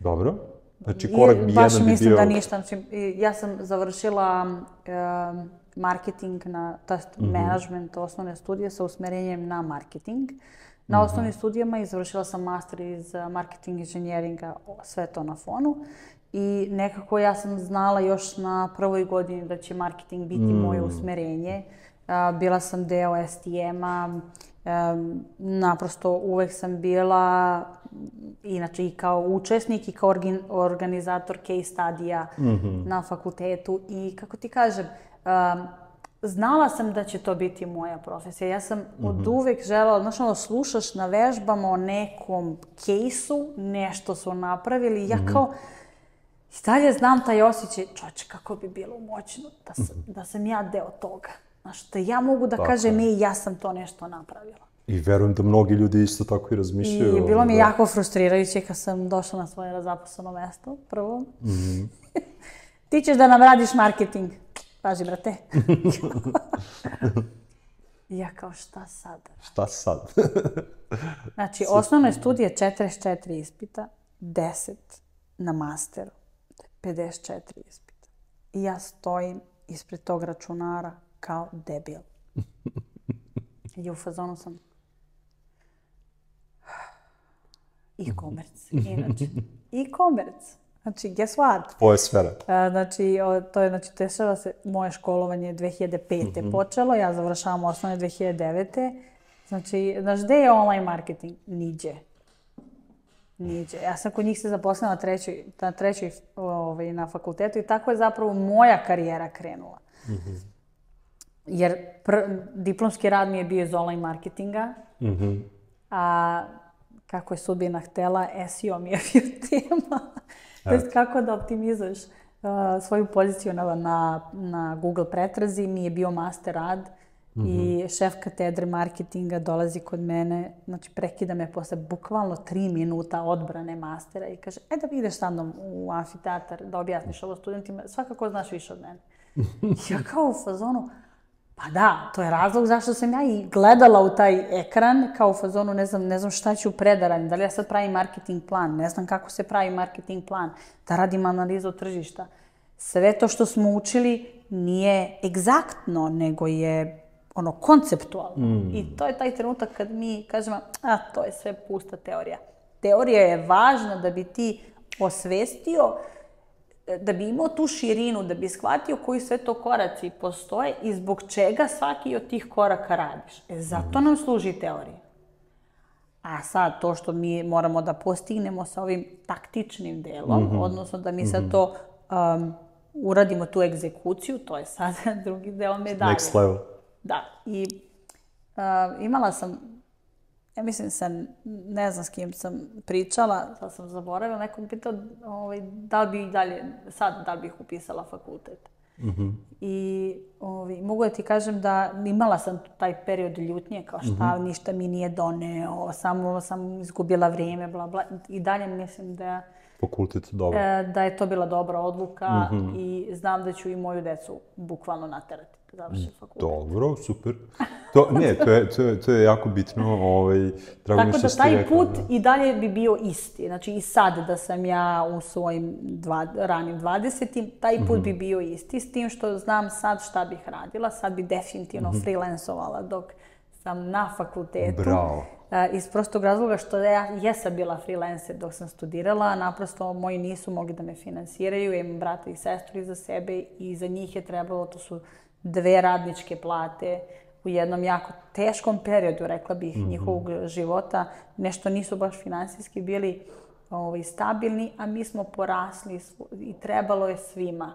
Dobro. Znači, korak bi jedan bi bio... Baš mislim da ništa. Znači, ja sam završila um, marketing, na, to jest mm-hmm. management osnovne studije sa usmerenjem na marketing. Na mm-hmm. osnovnim studijama i završila sam master iz marketing inženjeringa, sve to na fonu. I nekako ja sam znala još na prvoj godini da će marketing biti mm. moje usmerenje. Uh, bila sam deo S T M-a, um, naprosto uvek sam bila, inače i kao učesnik i kao organ, organizator case studija mm-hmm. na fakultetu. I kako ti kažem, um, znala sam da će to biti moja profesija. Ja sam mm-hmm. od uvek želela, znaš ono, slušaš na vežbama o nekom case-u, nešto su napravili. Ja kao, mm-hmm. i dalje znam taj osjećaj, čoče, kako bi bilo moćno da sam, mm-hmm. da sam ja deo toga. Znaš, da ja mogu da tako kažem, i ja sam to nešto napravila. I verujem da mnogi ljudi isto tako i razmišljaju. I bilo mi da... jako frustrirajuće kad sam došla na svoje zaposleno mesto, prvo. Mm-hmm. Ti ćeš da nam radiš marketing. Paži, brate. Ja kao, šta sad? Šta sad? Znači, osnovne studije četrdeset četiri ispita, deset na masteru, pedeset četiri ispita. I ja stojim ispred tog računara kao debil. I u fazonu sam e-commerce, inače. E-commerce. Znači, guess what? Tvoja sfera. Znači, to je, znači, dešava se, moje školovanje dve hiljade pete mm-hmm. počelo, ja završavam osnovne dve hiljade devete. Znači, znaš, gde je online marketing? Niđe. Niđe. Ja sam kod njih se zaposlila na trećoj, na, trećoj ovaj, na fakultetu i tako je zapravo moja karijera krenula. Mm-hmm. Jer pr- diplomski rad mi je bio iz online marketinga, mm-hmm. a kako je sudbina htela, S E O mi je bio tema. To jest kako da optimizuješ uh, svoju poziciju na, na, na Google pretrazi, mi je bio master rad mm-hmm. i šef katedre marketinga dolazi kod mene, znači prekida me posle bukvalno tri minuta odbrane mastera i kaže, e da ideš sa mnom u amfiteatar da objasniš ovo studentima, svakako znaš više od mene. Ja kao u fazonu, pa da, to je razlog zašto sam ja i gledala u taj ekran, kao u fazonu, ne znam, ne znam šta ću predaradim, da li ja sad pravim marketing plan, ne znam kako se pravi marketing plan, da radim analizu tržišta. Sve to što smo učili nije egzaktno, nego je ono konceptualno. Mm. I to je taj trenutak kad mi kažemo, a to je sve pusta teorija. Teorija je važna da bi ti osvestio, da bi imao tu širinu, da bi shvatio koji sve to koraci postoje i zbog čega svaki od tih koraka radiš. E, zato nam služi teorija. A sad, to što mi moramo da postignemo sa ovim taktičnim delom, mm-hmm. odnosno da mi sad to um, uradimo tu egzekuciju, to je sad drugi deo medalje. Next level. Da. I uh, imala sam, ja mislim sam, ne znam s kim sam pričala, sad sam zaboravila, neko mi pitao ovaj, da li bi i dalje, sad da li bih upisala fakultet. Mm-hmm. I ovaj, mogu da ti kažem da imala sam taj period ljutnje, kao šta, mm-hmm. ništa mi nije doneo, samo sam izgubila vrijeme, bla bla. I dalje mislim da, fakultet dobro. E, da je to bila dobra odluka mm-hmm. i znam da ću i moju decu bukvalno naterati. Dobro, super. To, ne, to je, to je, to je jako bitno. Ovaj, Tako da taj put da. I dalje bi bio isti. Znači i sad da sam ja u svojim dva, ranim dvadesetim, taj put mm-hmm. bi bio isti. S tim što znam sad šta bih radila. Sad bi definitivno mm-hmm. freelansovala dok sam na fakultetu. Bravo. Uh, iz prostog razloga što ja jesam bila freelancer dok sam studirala. Naprosto moji nisu mogli da me finansiraju. Ja imam brata i sestru iza sebe i za njih je trebalo, to su dve radničke plate u jednom jako teškom periodu, rekla bih, mm-hmm. njihovog života. Nešto nisu baš finansijski bili ovaj, stabilni, a mi smo porasli i trebalo je svima.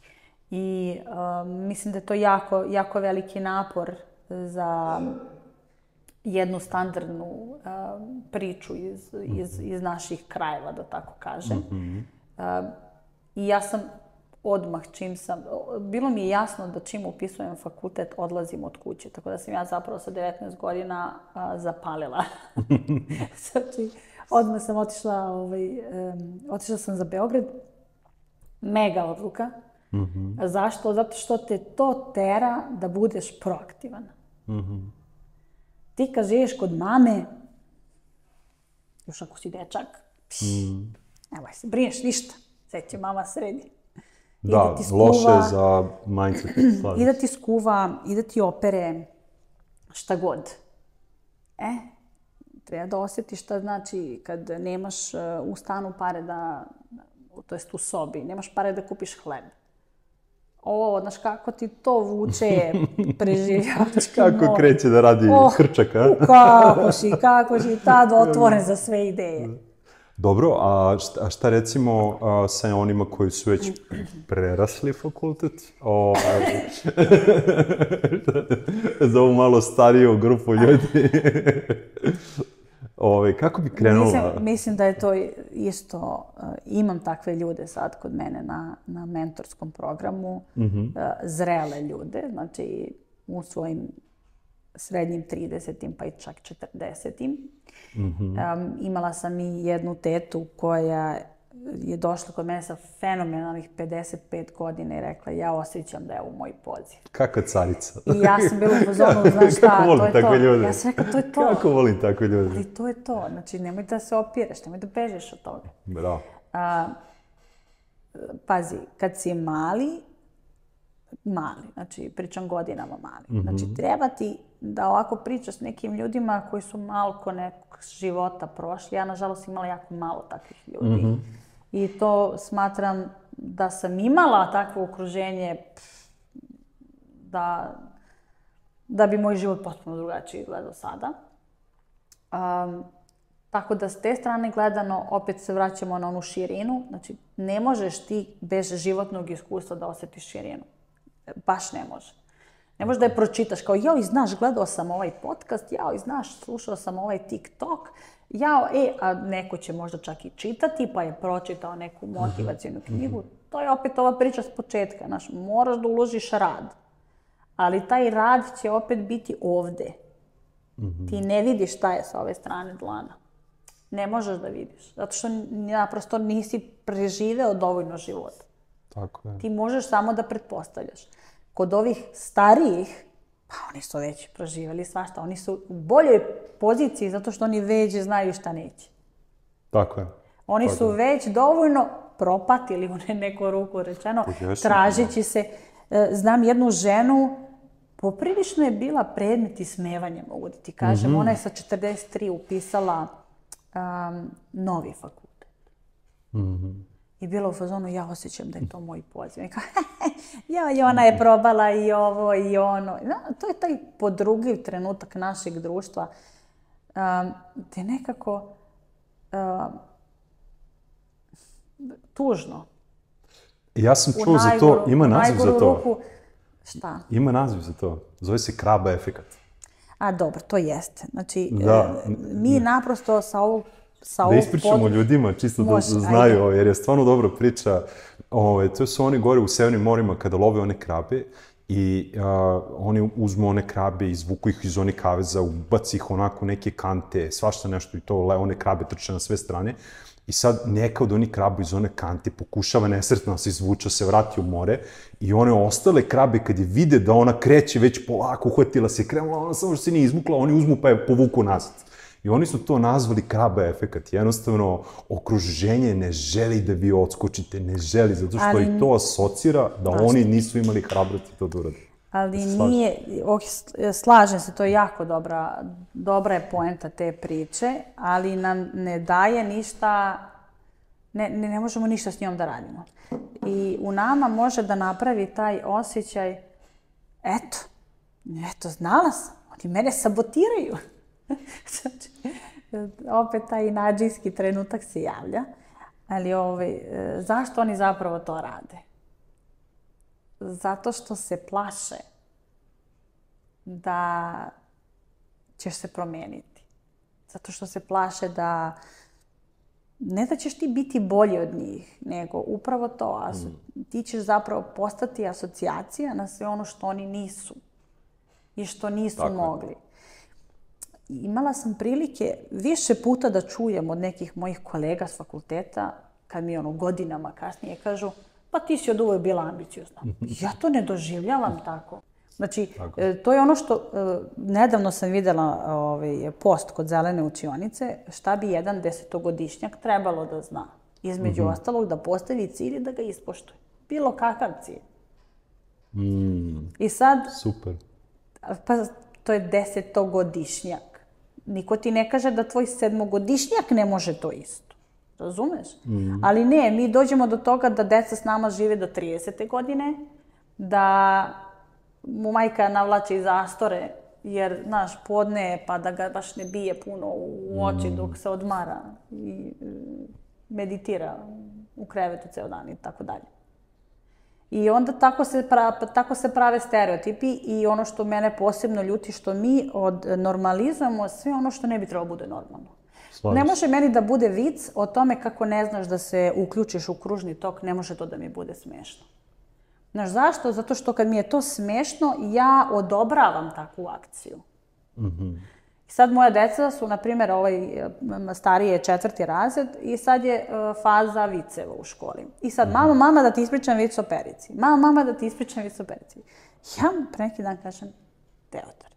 I um, mislim da je to jako, jako veliki napor za jednu standardnu um, priču iz, iz, iz naših krajeva, da tako kažem. Mm-hmm. Um, I ja sam odmah čim sam, bilo mi je jasno da čim upisujem fakultet odlazim od kuće, tako da sam ja zapravo sa devetnaest godina a, zapalila. Znači, odmah sam otišla, ovaj, um, otišla sam za Beograd, mega odluka. Mm-hmm. Zašto? Zato što te to tera da budeš proaktivan. Mm-hmm. Ti kad živiš kod mame, još ako si dečak, pš, mm. nemoj se brineš ništa, sve će mama sredi. Da, da skuva, loše za mindset. I da ti skuva, i da ti opere, šta god. E, treba da osjetiš šta znači kad nemaš u stanu pare da, to jest u sobi, nemaš pare da kupiš hleb. O, znaš kako ti to vuče preživljački Kako moj. Kreće da radi oh, hrčak, a? Kako si, kako si tad otvoren za sve ideje. Dobro, a šta, a šta recimo a, sa onima koji su već prerasli fakultet? O, za ovu malo stariju grupu ljudi. Ove, kako bi krenula? Mislim, mislim da je to isto, uh, imam takve ljude sad kod mene na, na mentorskom programu, mm-hmm. uh, zrele ljude, znači u svojim srednjim tridesetim pa i čak četrdesetim. Mm-hmm. Um, imala sam i jednu tetu koja je došla kod mene sa fenomenalnih pedeset pet godina i rekla ja osjećam da je ovo moj poziv. Kakva carica. I ja sam bila u fazonu, znaš šta, to je to. Ljude. Ja sam rekla, to je to. Kako volim takve ljude. Ali to je to. Znači, nemoj da se opireš, nemoj da bežeš od toga. Bravo. A, pazi, kad si mali, mali, znači pričam godinama mali. Mm-hmm. Znači, treba ti da ovako pričaš s nekim ljudima koji su malko nekog života prošli. Ja, nažalost, imala jako malo takvih ljudi. Mm-hmm. I to smatram da sam imala takvo okruženje da, da bi moj život potpuno drugačiji izgledao sada. Um, tako da s te strane gledano opet se vraćamo na onu širinu. Znači, ne možeš ti bez životnog iskustva da osjetiš širinu. Baš ne može. Ne možeš da je pročitaš kao jao i znaš, gledao sam ovaj podcast, jao i znaš, slušao sam ovaj TikTok, jao, e, a neko će možda čak i čitati, pa je pročitao neku motivacijnu knjigu. To je opet ova priča s početka, znaš, moraš da uložiš rad. Ali taj rad će opet biti ovde. Mm-hmm. Ti ne vidiš šta je sa ove strane dlana. Ne možeš da vidiš, zato što naprosto nisi preživeo dovoljno života. Tako je. Ti možeš samo da pretpostavljaš. Kod ovih starijih, pa oni su već proživjeli svašta. Oni su u boljoj poziciji zato što oni već znaju šta neće. Tako je. Oni Tako su je. već dovoljno propatili, u neku ruku rečeno, tražeći se. Znam jednu ženu, poprilično je bila predmet ismevanja, mogu da ti kažem. Mm-hmm. Ona je sa četrdeset tri upisala um, novi fakultet. Mm-hmm. I bila u fazonu, ja osjećam da je to moj poziv. Ja, i ona je probala i ovo i ono. No, to je taj podrugljiv trenutak našeg društva. Um, te nekako um, tužno. Ja sam čuo za to, ima naziv za to. Ruku, šta? Ima naziv za to. Zove se kraba efekat. A dobro, to jeste. Znači, da, mi naprosto sa ovog Sa da ispričamo pod... ljudima, čisto da Može, znaju, ajde. Jer je stvarno dobra priča. Ove, to su oni gore u severnim morima kada love one krabe i a, oni uzmu one krabe, izvuku ih iz one kaveza, ubaci ih onako neke kante, svašta nešto i to, one krabe trče na sve strane. I sad neka od onih kraba iz one kante pokušava nesretno da se izvuče, se vrati u more i one ostale krabe kad je vide da ona kreće već polako, uhvatila se, krenula, ona samo što se nije izmukla, oni uzmu pa je povuku nazad. I oni su to nazvali kraba efekat. Jednostavno, okruženje ne želi da vi odskočite, ne želi, zato što ali, i to asocira da baš oni nisu imali hrabrosti to da urade. Ali nije, slažem se, to je jako dobra, dobra je poenta te priče, ali nam ne daje ništa, ne, ne, ne možemo ništa s njom da radimo. I u nama može da napravi taj osjećaj, eto, eto, znala sam, oni mene sabotiraju. Znači, opet taj nadžijski trenutak se javlja, ali ovaj, zašto oni zapravo to rade? Zato što se plaše da ćeš se promijeniti. Zato što se plaše da ne da ćeš ti biti bolji od njih, nego upravo to. Aso, mm. Ti ćeš zapravo postati asocijacija na sve ono što oni nisu i što nisu Tako. mogli. Imala sam prilike više puta da čujem od nekih mojih kolega s fakulteta, kad mi ono godinama kasnije kažu, pa ti si od uvijek bila ambiciozna. Ja to ne doživljavam tako. Znači, tako. To je ono što, nedavno sam vidjela ovaj, post kod Zelene učionice, šta bi jedan desetogodišnjak trebalo da zna. Između Mhm. ostalog da postavi cilj i da ga ispoštuje. Bilo kakav cilj. Mm, I sad, super. pa to je desetogodišnjak. Niko ti ne kaže da tvoj sedmogodišnjak ne može to isto. Razumeš? Ali ne, mi dođemo do toga da deca s nama žive do tridesete godine, da mu majka navlači iz zastore, jer, znaš, podne je, pa da ga baš ne bije puno u oči dok se odmara i e, meditira u krevetu ceo dan i tako dalje. I onda tako se, pra, tako se prave stereotipi i ono što mene posebno ljuti, što mi od, normalizujemo sve ono što ne bi trebalo bude normalno. Slažem Ne se. može meni da bude vic o tome kako ne znaš da se uključiš u kružni tok, ne može to da mi bude smešno. Znaš zašto? Zato što kad mi je to smešno, ja odobravam takvu akciju. I sad moja deca su, na primjer, ovaj stariji je četvrti razred i sad je uh, faza viceva u školi. I sad, mama, mama, da ti ispričam vic o perici. Mama, mama, da ti ispričam vic o perici. Ja mu pre neki dan kažem, Teodor,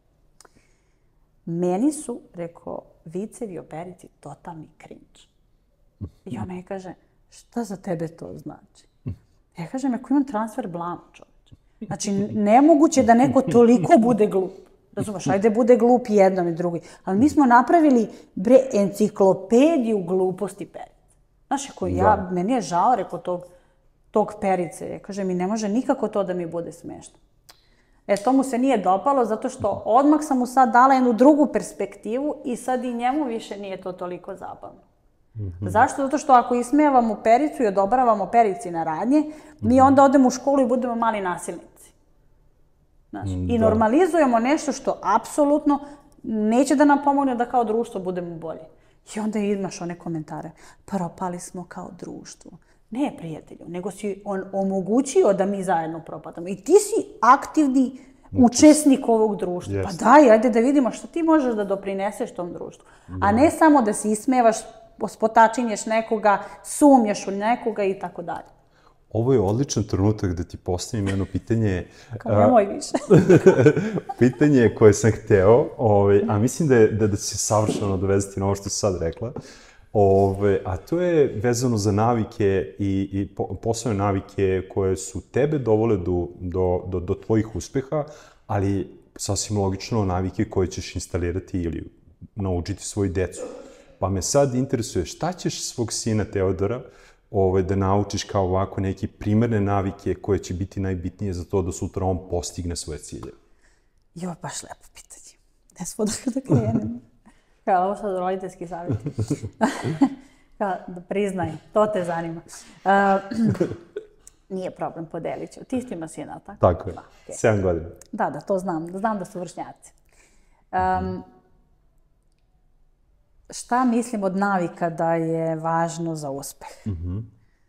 meni su, rekao, vicevi o perici totalni cringe. I on meni kaže, šta za tebe to znači? Ja kažem, ako imam transfer blama, čoveče. Znači, nemoguće da neko toliko bude glup. Razumeš, ajde bude glup jednom i drugi. Ali mi smo napravili, bre, enciklopediju gluposti perice. Znaš, ako ja, meni je žao, rekao, tog, tog perice. Ja kažem, mi ne može nikako to da mi bude smešno. E, to mu se nije dopalo, zato što odmah sam mu sad dala jednu drugu perspektivu i sad i njemu više nije to toliko zabavno. Zašto? Zato što ako ismijevamo pericu i odobravamo perici na radnje, mi onda odemo u školu i budemo mali nasilnici. Znaš, i normalizujemo nešto što apsolutno neće da nam pomogne da kao društvo budemo bolji. I onda imaš one komentare. Propali smo kao društvo. Ne, prijatelju, nego si on omogućio da mi zajedno propadamo. I ti si aktivni učesnik ovog društva. Yes. Pa daj, ajde da vidimo što ti možeš da doprineseš tom društvu. A ne samo da se ismevaš, spotačinješ nekoga, sumnjaš u nekoga i tako dalje. Ovo je odličan trenutak da ti postavim jedno pitanje. Kao nemoj više. Pitanje koje sam hteo, ovaj, a mislim da, je, da, da će se savršeno dovezati na ovo što si sad rekla, ovaj, a to je vezano za navike i, i po, poslovne navike koje su tebe dovole do, do, do, do tvojih uspeha, ali sasvim logično navike koje ćeš instalirati ili naučiti svoju decu. Pa me sad interesuje šta ćeš svog sina Teodora ovaj, da naučiš kao ovako neke primerne navike koje će biti najbitnije za to da sutra on postigne svoje cilje? Jo, baš lepo pitanje. Ne smo da da krenem. Kao, ovo sad roditeljski savjet. Kao, da priznaj, to te zanima. Uh, nije problem, podelit ću. Ti isto ima sina, tako? Tako je, Da, okay. sedam godina. Da, da, to znam. Znam da su vršnjaci. Um, šta mislim od navika da je važno za uspeh? Mm-hmm.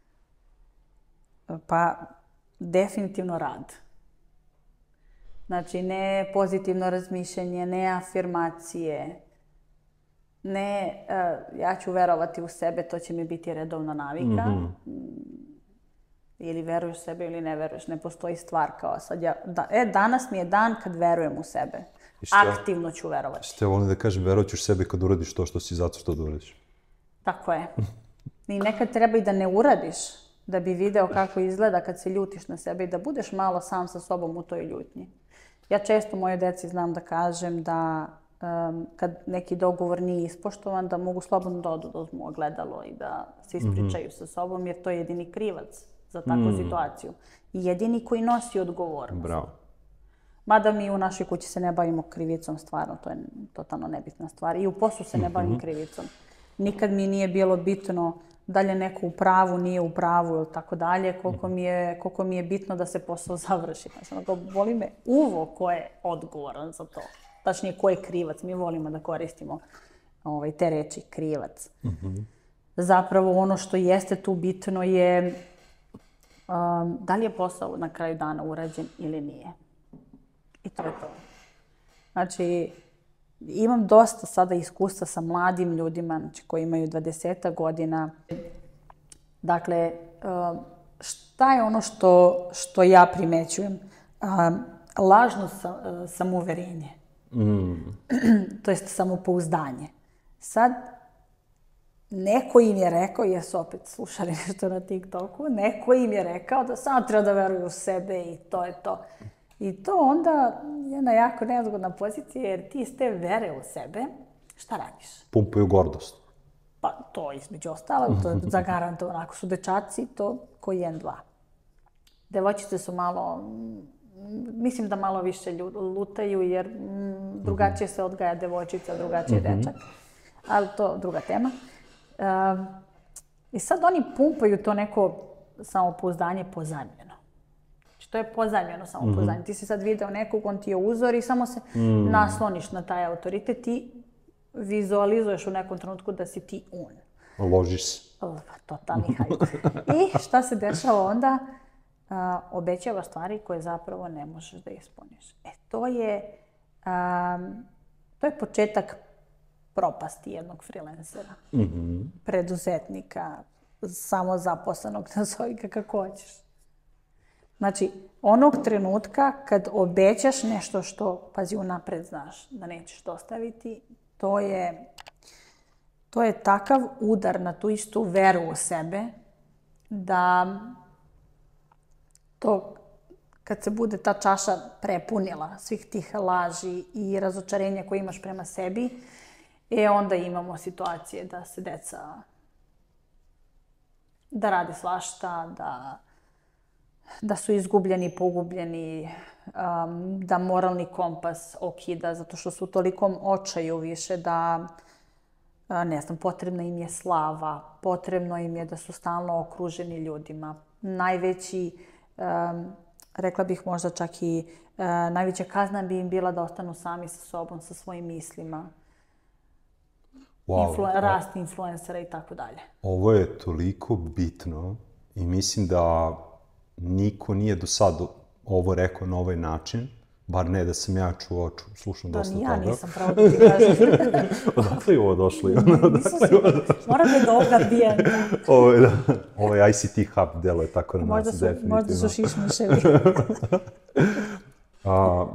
Pa, definitivno rad. Znači, ne pozitivno razmišljanje, ne afirmacije, ne uh, ja ću verovati u sebe, to će mi biti redovna navika. Mm-hmm. Ili veruješ u sebe ili ne veruješ. Ne postoji stvar kao sad ja... Da, e, danas mi je dan kad verujem u sebe. Šta? Aktivno ću verovati. Što ja volim da kažem, verovat ćeš sebe kad uradiš to što si zato što da uradiš. Tako je. I nekad treba i da ne uradiš, da bi video kako izgleda kad se ljutiš na sebe i da budeš malo sam sa sobom u toj ljutnji. Ja često moje deci znam da kažem da um, kad neki dogovor nije ispoštovan, da mogu slobodno da odu da uzmu ogledalo i da se ispričaju mm-hmm. sa sobom, jer to je jedini krivac za takvu mm. situaciju. I jedini koji nosi odgovornost. Bravo. Mada mi u našoj kući se ne bavimo krivicom, stvarno, to je totalno nebitna stvar. I u poslu se ne bavim mm-hmm. krivicom. Nikad mi nije bilo bitno da li je neko u pravu, nije u pravu ili tako dalje, koliko mi je, koliko mi je bitno da se posao završi. Znači, boli me uvo ko je odgovoran za to. Tačnije, ko je krivac. Mi volimo da koristimo ovaj, te reči, krivac. Mm-hmm. Zapravo ono što jeste tu bitno je um, da li je posao na kraju dana urađen ili nije. I to je to. Znači, imam dosta sada iskustva sa mladim ljudima, znači, koji imaju dvadeset godina. Dakle, šta je ono što, što ja primećujem? Lažno samouverenje. Mm. To jest samopouzdanje. Sad, neko im je rekao, jesu opet slušali nešto na TikToku, neko im je rekao da samo treba da veruju u sebe i to je to. I to onda je jedna jako nezgodna pozicija, jer ti iz te vere u sebe, šta radiš? Pumpaju gordost. Pa to između ostalo, to je zagarantovano. Ako su dečaci, to ko jedan, dva. Devojčice su malo, mislim da malo više lutaju, jer m, drugačije se odgaja devojčica, drugačije mm-hmm. dečak. Ali to druga tema. Uh, I sad oni pumpaju to neko samopouzdanje pozajmljeno. Znači, to je pozajmljeno samopouzdanje. Mm-hmm. Ti si sad video nekog, on ti je uzor i samo se mm. nasloniš na taj autoritet. Ti vizualizuješ u nekom trenutku da si ti on. Ložiš se. Totalni hajde. I šta se dešava onda? Uh, obećava stvari koje zapravo ne možeš da ispuniš. E, to je, um, to je početak propasti jednog freelancera, mm-hmm. preduzetnika, samozaposlenog, nazovi ga kako hoćeš. Znači, onog trenutka kad obećaš nešto što, pazi, unapred znaš da nećeš dostaviti, to je, to je takav udar na tu istu veru u sebe da to, kad se bude ta čaša prepunila svih tih laži i razočarenja koje imaš prema sebi, e onda imamo situacije da se deca, da rade svašta, da, da su izgubljeni, pogubljeni, um, da moralni kompas okida zato što su u tolikom očaju više da, a, ne znam, potrebna im je slava, potrebno im je da su stalno okruženi ljudima. Najveći, um, rekla bih možda čak i uh, najveća kazna bi im bila da ostanu sami sa sobom, sa svojim mislima. Wow, Influ- rast influencera i tako dalje. Ovo je toliko bitno i mislim da niko nije do sad ovo rekao na ovaj način, bar ne da sam ja čuo, ču, slušam da, dosta toga. Da, ja nisam pravo da ti kažem. Odakle je ovo došlo? Moram da doga bijem. Ovo, da, ovaj I C T hub delo je tako na možda nas, su, definitivno. Možda su šišmiševi. A,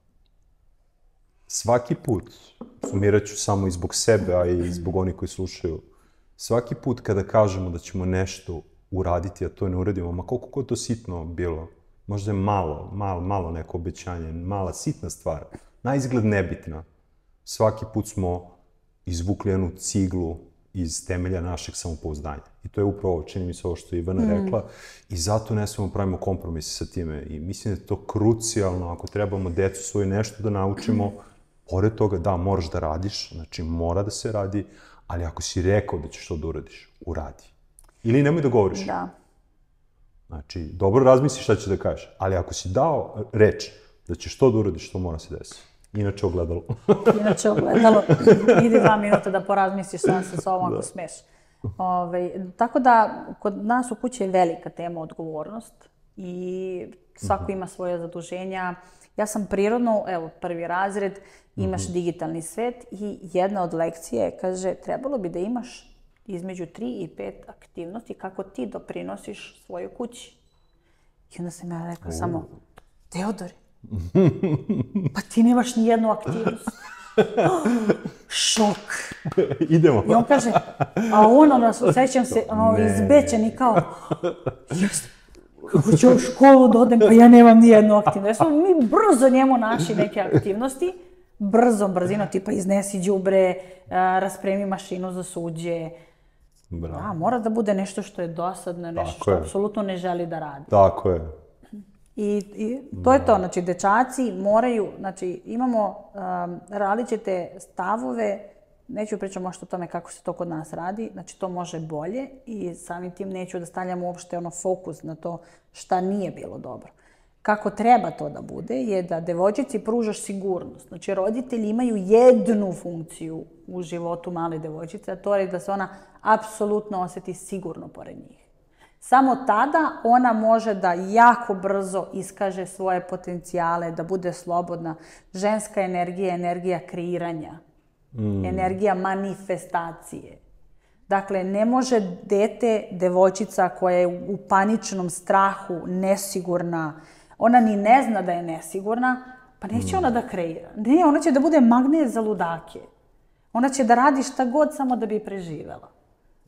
svaki put, sumirat ću samo i zbog sebe, a i zbog onih koji slušaju, svaki put kada kažemo da ćemo nešto uraditi, a to ne uradimo, ma koliko god to sitno bilo, možda je malo, malo, malo neko obećanje, mala sitna stvar, na izgled nebitna, svaki put smo izvukli jednu ciglu iz temelja našeg samopouzdanja. I to je upravo, čini mi se ovo što je Ivana mm. rekla, i zato ne smemo pravimo kompromise sa time. I mislim da je to krucijalno, ako trebamo decu svoje nešto da naučimo, pored toga, da, moraš da radiš, znači mora da se radi, ali ako si rekao da ćeš to da uradiš, uradi. Ili nemoj da govoriš. Da. Znači, dobro razmisli šta ćeš da kažeš, ali ako si dao reč da ćeš to da uradiš, to mora se desiti. Inače ogledalo. Inače ogledalo. Idi dva minuta da porazmisliš sam sa sobom ako smeš. Ove, tako da, kod nas u kući je velika tema odgovornost i svako mm-hmm. ima svoje zaduženja. Ja sam prirodno, evo, prvi razred, imaš mm-hmm. digitalni svet i jedna od lekcije je, kaže, trebalo bi da imaš između tri i pet aktivnosti kako ti doprinosiš svojoj kući. I onda sam ja rekla uh. samo, Teodore, pa ti nemaš ni jednu aktivnost. Šok. Idemo. I on kaže, a on, ono, sećam se, ono, izbećen i kao, kako ću u školu da odem, pa ja nemam ni jednu aktivnost. Ja smo mi brzo njemu našli neke aktivnosti, brzo, brzino, tipa iznesi đubre, raspremi mašinu za suđe. Da, mora da bude nešto što je dosadno, nešto Tako što je. apsolutno ne želi da radi. Tako je. I, i to je to, znači dečaci moraju, znači imamo um, različite stavove, neću pričati možda o tome kako se to kod nas radi, znači to može bolje i samim tim neću da stavljam uopšte ono fokus na to šta nije bilo dobro. Kako treba to da bude je da devojčici pružaš sigurnost. Znači roditelji imaju jednu funkciju u životu male devojčice, a to je da se ona apsolutno osjeti sigurno pored njih. Samo tada ona može da jako brzo iskaže svoje potencijale, da bude slobodna. Ženska energija je energija kreiranja, mm. energija manifestacije. Dakle, ne može dete, devojčica koja je u paničnom strahu, nesigurna, ona ni ne zna da je nesigurna, pa neće mm. ona da kreira. Ne, ona će da bude magnet za ludake. Ona će da radi šta god samo da bi preživela.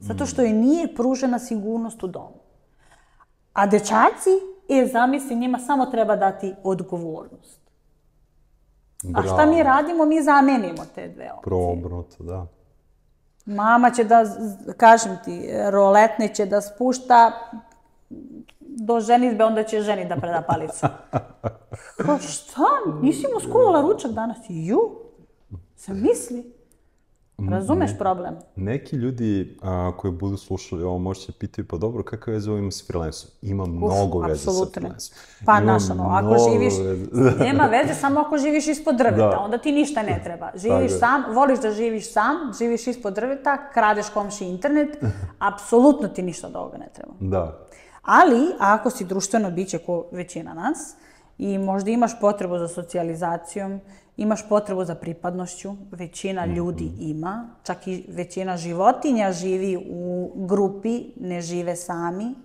Zato što joj nije pružena sigurnost u domu. A dečaci, e, zamisli, njima samo treba dati odgovornost. Bravo. A šta mi radimo? Mi zamenimo te dve opcije. Probroto, da. Mama će da, kažem ti, roletne će da spušta do ženitbe, onda će ženi da preda palicu. Kao, šta? Nisi mu skuvala ručak danas? Ju, sam misli. Razumeš problem? Neki ljudi a, koji budu slušali ovo možda će pitaju, pa dobro, kakve veze ovo ima s freelansom? Ima mnogo Uf, veze apsolutno. sa freelansom. Pa, Ima znaš, ono, ako mnogo živiš, veze. nema veze samo ako živiš ispod drveta, Da. onda ti ništa ne treba. Živiš Tako je. sam, voliš da živiš sam, živiš ispod drveta, kradeš komši internet, apsolutno ti ništa od ovoga ne treba. Da. Ali, ako si društveno biće ko većina nas i možda imaš potrebu za socijalizacijom, imaš potrebu za pripadnošću, većina ljudi ima, čak i većina životinja živi u grupi, ne žive sami. E,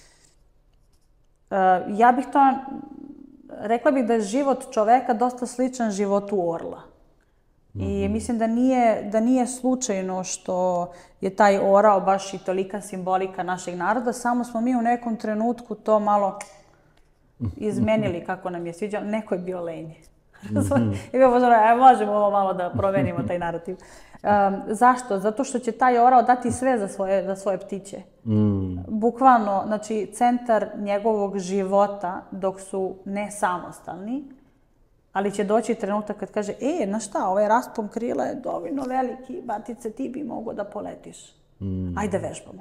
ja bih to, rekla bih da je život čoveka dosta sličan životu orla. I mislim da nije, da nije slučajno što je taj orao baš i tolika simbolika našeg naroda, samo smo mi u nekom trenutku to malo izmenili kako nam je sviđalo. Neko je bio lenj. I bio pozorno, e, možemo ovo malo da promenimo taj narativ. Um, zašto? Zato što će taj orao dati sve za svoje, za svoje ptiće. Mm. Bukvalno, znači, centar njegovog života dok su nesamostalni, ali će doći trenutak kad kaže, e, znaš šta, ovaj raspon krila je dovoljno veliki, batice, ti bi mogao da poletiš. Mm. Ajde vežbamo.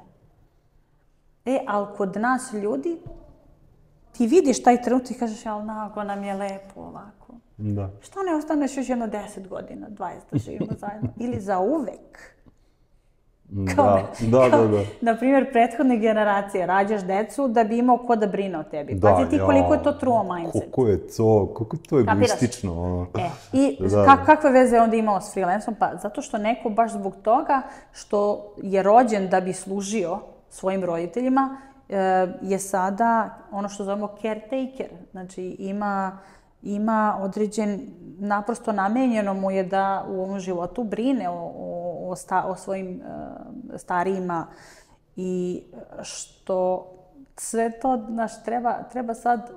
E, ali kod nas ljudi, ti vidiš taj trenutak i kažeš, ali nago nam je lepo ovako. Da. Što ne ostaneš još jedno deset godina, dvadeset da živimo zajedno? Ili za uvek? Kao, Da, da, da, da. Na primjer, prethodne generacije, rađaš decu da bi imao ko da brine o tebi. Da, Pazi ti ja. koliko je to true mindset. Koliko je to, koliko je to egoistično. Ono. E, i Da. ka, kakve veze je onda imao s freelancom? Pa zato što neko baš zbog toga što je rođen da bi služio svojim roditeljima, e, je sada ono što zovemo caretaker. Znači ima, ima određen, naprosto namenjeno mu je da u ovom životu brine o, o, o, sta, o svojim e, starijima i što sve to, znaš, treba, treba sad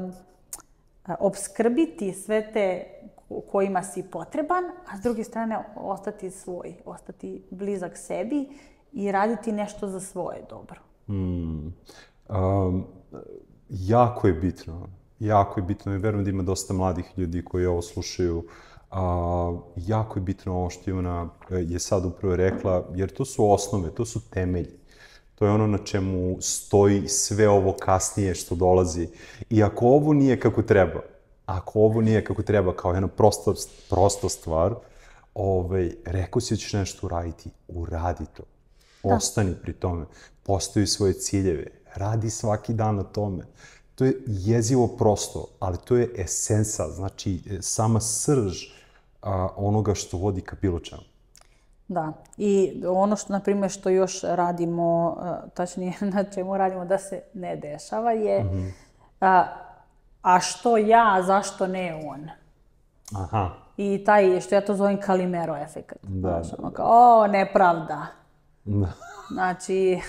e, opskrbiti sve te kojima si potreban, a s druge strane ostati svoj, ostati blizak sebi i raditi nešto za svoje dobro. Mm. Um, jako je bitno, jako je bitno i verujem da ima dosta mladih ljudi koji ovo slušaju. Uh, jako je bitno ovo što Ivana je sad upravo rekla, jer to su osnove, to su temelji. To je ono na čemu stoji sve ovo kasnije što dolazi. I ako ovo nije kako treba, ako ovo nije kako treba, kao jedna prosta, prosta stvar, ovaj, rekao si da ćeš nešto uraditi, uradi to. Ostani pri tome, postavi svoje ciljeve, radi svaki dan na tome. To je jezivo prosto, ali to je esensa, znači sama srž a, onoga što vodi ka bilo čemu. Da, i ono što, na primjer, što još radimo, tačnije na čemu radimo da se ne dešava je, mm-hmm. a, a što ja, zašto ne on? Aha. I taj, što ja to zovem Kalimero efekat. Da, znači, da, ono kao, o, nepravda. Da. Znači,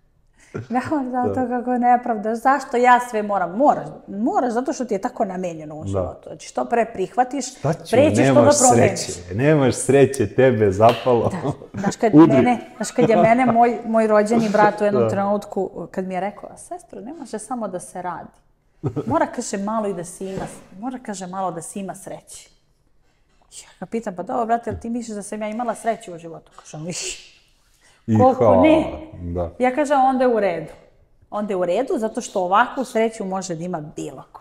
ne zato da. Kako je nepravda, zašto ja sve moram? Moraš, moraš zato što ti je tako namenjeno u životu. Znači, što pre prihvatiš, pre ćeš to da promeniš. Sreće, nemaš sreće, tebe zapalo. Da. Znaš, kad, mene, znaš, kad je mene moj, moj rođeni brat u jednom da. trenutku, kad mi je rekao, sestro, ne može samo da se radi. Mora, kaže, malo i da si ima, mora, kaže, malo da si ima sreće. Ja ga pitam, pa dobro, brate, ali ti misliš da sam ja imala sreću u životu? Kažem, koliko ne? Da. Ja kažem, onda je u redu. Onda je u redu, zato što ovakvu sreću može da ima bilo ko.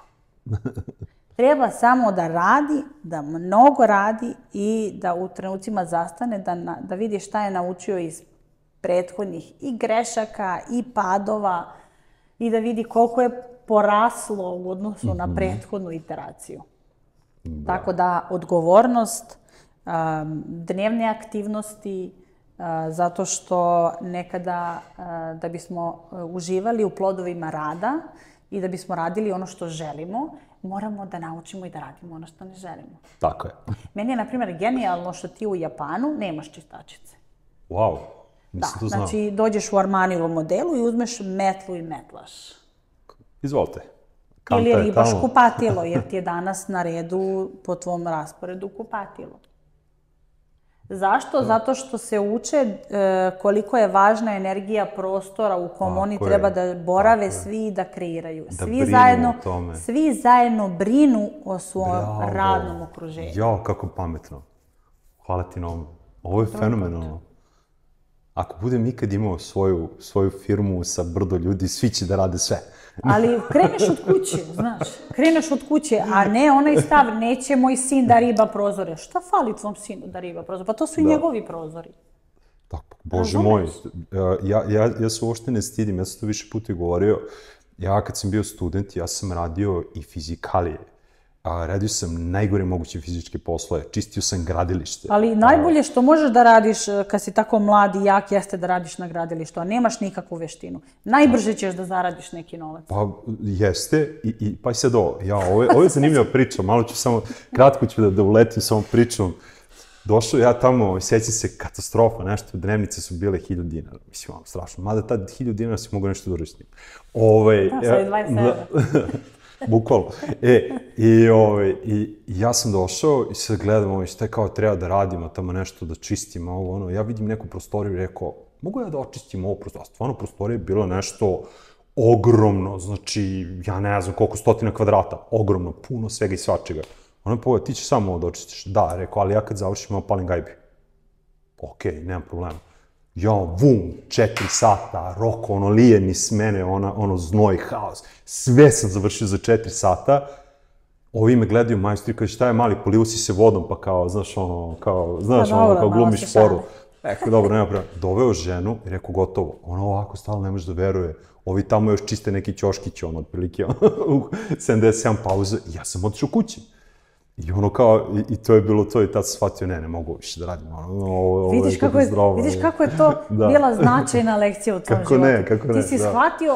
Treba samo da radi, da mnogo radi i da u trenucima zastane, da, na, da vidi šta je naučio iz prethodnih i grešaka i padova i da vidi koliko je poraslo u odnosu mm-hmm. na prethodnu iteraciju. Da. Tako da odgovornost, um, dnevne aktivnosti, uh, zato što nekada uh, da bismo uh, uživali u plodovima rada i da bismo radili ono što želimo, moramo da naučimo i da radimo ono što ne želimo. Tako je. Meni je, na primjer, genijalno što ti u Japanu nemaš čistačice. Wow. Nisam to znao. Znači dođeš u Armanijevom modelu i uzmeš metlu i metlaš. Izvolite. Ili ribaš kupatilo, jer ti je danas na redu po tvom rasporedu kupatilo. Zašto? Zato što se uče e, koliko je važna energija prostora u kom oni treba da borave svi i da kreiraju. Da svi, zajedno, o tome. svi zajedno brinu o svom Bravo. radnom okruženju. Jao, kako pametno. Hvala ti na ovom. Ovo je fenomenalno. Ako budem ikad imao svoju, svoju firmu sa brdo ljudi, svi će da rade sve. Ali kreneš od kuće, znaš, kreneš od kuće, a ne onaj stav, neće moj sin da riba prozore. Šta fali tvom sinu da riba prozore? Pa to su i da. njegovi prozori. Tako, Bože moj, ja, ja, ja se uopšte ne stidim, ja sam to više puta i govorio. Ja kad sam bio student, ja sam radio i fizikalije. A, radio sam najgore moguće fizičke poslove, čistio sam gradilište. Ali najbolje što možeš da radiš kad si tako mlad i jak jeste da radiš na gradilištu, a nemaš nikakvu veštinu. Najbrže ćeš da zaradiš neki novac. Pa jeste, i, i pa i sad ovo, ja, ovo, je, ovo je zanimljiva priča, malo ću samo, kratko ću da, da uletim s ovom pričom. Došao ja tamo, sjećam se katastrofa, nešto, dnevnice su bile hiljadu dinara, mislim, vam, strašno. Mada tad hiljadu dinara si mogu nešto da uristim. Ove, da, sad je dvadeset evra. Bukvalno. E, i, ove, i ja sam došao i sad gledam ovo, šta je kao treba da radimo, tamo nešto da čistimo, ovo, ono. Ja vidim neku prostoriju i rekao, mogu ja da očistim ovo prostoriju? A stvarno prostorija je bilo nešto ogromno, znači, ja ne znam koliko stotina kvadrata, ogromno, puno svega i svačega. Ona je povedala, ti ćeš samo ovo da očistiš. Da, rekao, ali ja kad završim, ja palim gajbi. Okej, okay, nemam problema. Ja, vum, četiri sata, roko, ono, lije mi s mene, ona, ono, znoj, haos. Sve sam završio za četiri sata. Ovi me gledaju majstori, kaže, šta je mali, poliju si se vodom, pa kao, znaš, ono, kao, znaš, ono, kao glumiš foru. Rekao, dobro, nema problema. Doveo ženu i rekao, gotovo. Ona ovako stalo ne može da veruje. Ovi tamo još čiste neki ćoškići, ono, otprilike, u sedamdeset sedam pauze. I ja sam otišao kući. I ono kao, i, i to je bilo to, i tad sam shvatio, ne, ne mogu više da radim, ono, ovo vidiš je kako je, zdravo. vidiš kako je to da. bila značajna lekcija u tvom kako životu. Ne, kako ne, Ti si da. shvatio,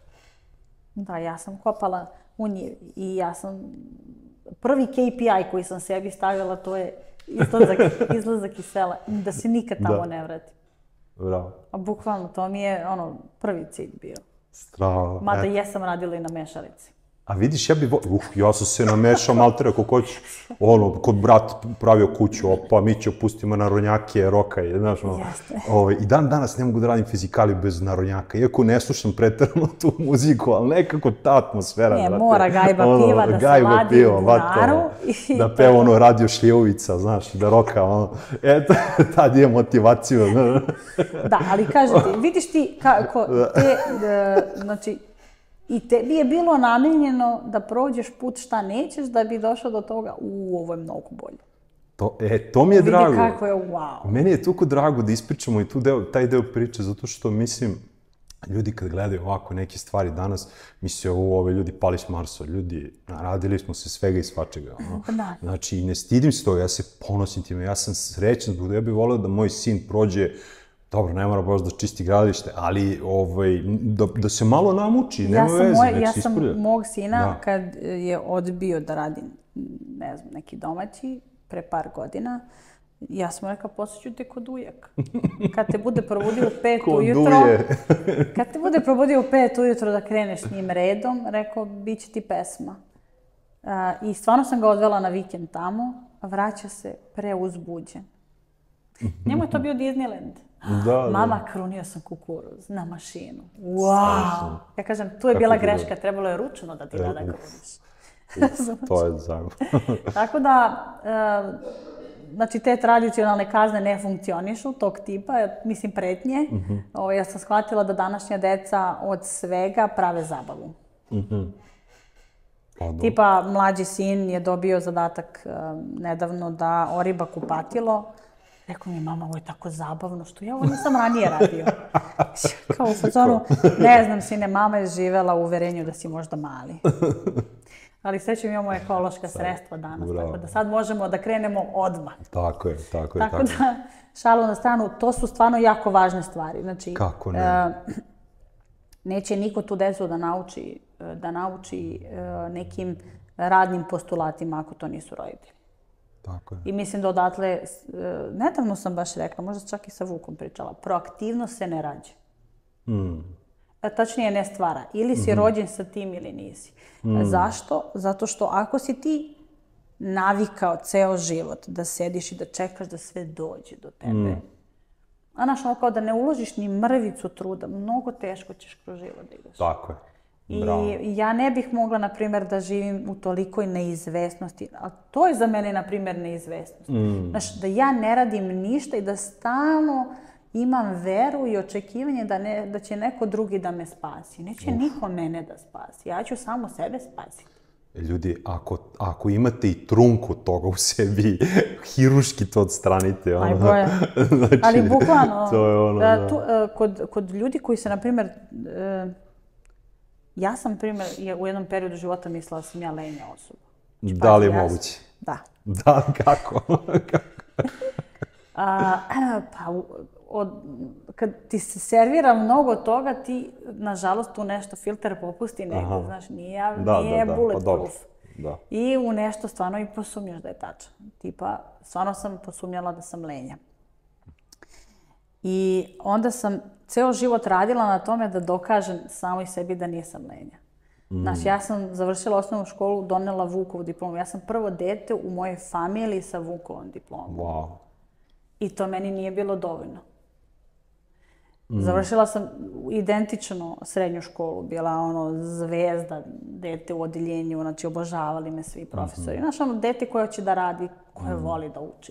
da, ja sam kopala u njivi i ja sam, prvi K P I koji sam sebi stavila, to je izlazak, izlazak iz sela, da se nikad tamo da. ne vrati. Bravo. A bukvalno, to mi je, ono, prvi cilj bio. Strava. Mada et. jesam radila i na mešalici. A vidiš, ja bi, uh, ja sam se namešao maltere ako hoću, ono, kod brat pravio kuću, opa, mi će opustimo naronjake, rokaj, znaš, ono, ovaj, i dan danas ne mogu da radim fizikaliju bez naronjaka, iako ne slušam preterano tu muziku, ali nekako ta atmosfera, ne, brate. mora gajba ono, piva da se ladi piva, u bunaru. I da peva ono Radio Šljevovica, znaš, da roka, ono, eto, tad je motivaciju. Da, ali kaži ti, vidiš ti kako te, uh, znači, i tebi je bilo namijenjeno da prođeš put šta nećeš da bi došao do toga, u, ovo je mnogo bolje. To, e, to mi je Vidi drago. Vidi kako je wow. Meni je toliko drago da ispričamo i tu deo, taj deo priče, zato što mislim, ljudi kad gledaju ovako neke stvari danas, misle, o, ove ljudi pali s Marsa, ljudi, naradili smo se svega i svačega. No? Da. Znači, ne stidim se toga, ja se ponosim time, ja sam srećan zbog da ja bih voleo da moj sin prođe. Dobro, ne mora baš da čisti gradilište, ali ovaj, da, da se malo namuči, ja nema veze, moj, nek ja se sam ispolje. mog sina, da. kad je odbio da radi, ne znam, neki domaći, pre par godina, ja sam rekao, posjeću te kod ujak. Kad te bude probudio u pet ujutro, kad te bude probudio u pet ujutro da kreneš s njim redom, rekao, bit će ti pesma. Uh, I stvarno sam ga odvela na vikend tamo, a vraća se preuzbuđen. Njemu je to bio Disneyland. Da, Mama, krunio sam kukuruz na mašinu. Wow! Ja kažem, tu je bila greška, trebalo je ručno da ti da da kruniš. To je zajmo. Tako da, e, znači te tradicionalne kazne ne funkcionišu, tog tipa, mislim pretnje. Mm-hmm. O, ja sam shvatila da današnja deca od svega prave zabavu. Mm-hmm. Tipa, mlađi sin je dobio zadatak e, nedavno da oriba kupatilo. Rekao mi, mama, ovo je tako zabavno, što ja ovo nisam ranije radio. Kao u fazonu, ne znam, sine, mama je živela u uverenju da si možda mali. Ali srećem, imamo ekološka sredstva danas, Bravo. Tako da sad možemo da krenemo odmah. Tako je, tako je. Tako, tako da, šalu na stranu, to su stvarno jako važne stvari. Znači, kako ne? E, neće niko tu decu da nauči, da nauči e, nekim radnim postulatima ako to nisu roditelji. Tako je. I mislim da odatle, nedavno sam baš rekla, možda čak i sa Vukom pričala, proaktivnost se ne rađa. Mm. Tačnije ne stvara. Ili si mm-hmm. rođen sa tim ili nisi. Mm. Zašto? Zato što ako si ti navikao ceo život da sediš i da čekaš da sve dođe do tebe, mm. a znaš, ono kao da ne uložiš ni mrvicu truda, mnogo teško ćeš kroz život da ideš. Tako je. Bravo. I ja ne bih mogla, na primjer, da živim u tolikoj neizvesnosti. A to je za mene, na primjer, neizvesnost. Mm. Znaš, da ja ne radim ništa i da stalno imam veru i očekivanje da, ne, da će neko drugi da me spasi. Neće Uf. niko mene da spasi. Ja ću samo sebe spasiti. Ljudi, ako, ako imate i trunku toga u sebi, hiruški to odstranite. Ono. Najbolje. Znači, ali bukvalno, to je ono, da. tu, kod, kod ljudi koji se, na primjer, ja sam, primjer, u jednom periodu života mislila da sam ja lenja osoba. Znači, da li je ja moguće? Sam, da. Da, kako? A, pa, od, kad ti se servira mnogo toga, ti, nažalost, tu nešto filter popusti negdje, znaš, nije, da, nije da, da, bulletproof. Pa da. I u nešto stvarno i posumnjaš da je tačno. Tipa, stvarno sam posumnjala da sam lenja. I onda sam ceo život radila na tome da dokažem samoj sebi da nisam lenja. Mm. Znači, ja sam završila osnovnu školu, donela Vukovu diplomu. Ja sam prvo dete u mojoj familiji sa Vukovom diplomom. Wow. I to meni nije bilo dovoljno. Mm. Završila sam identično srednju školu. Bila ono zvezda, dete u odeljenju, znači obožavali me svi profesori. Mm-hmm. Znaš, ono dete koje hoće da radi, koje mm. voli da uči.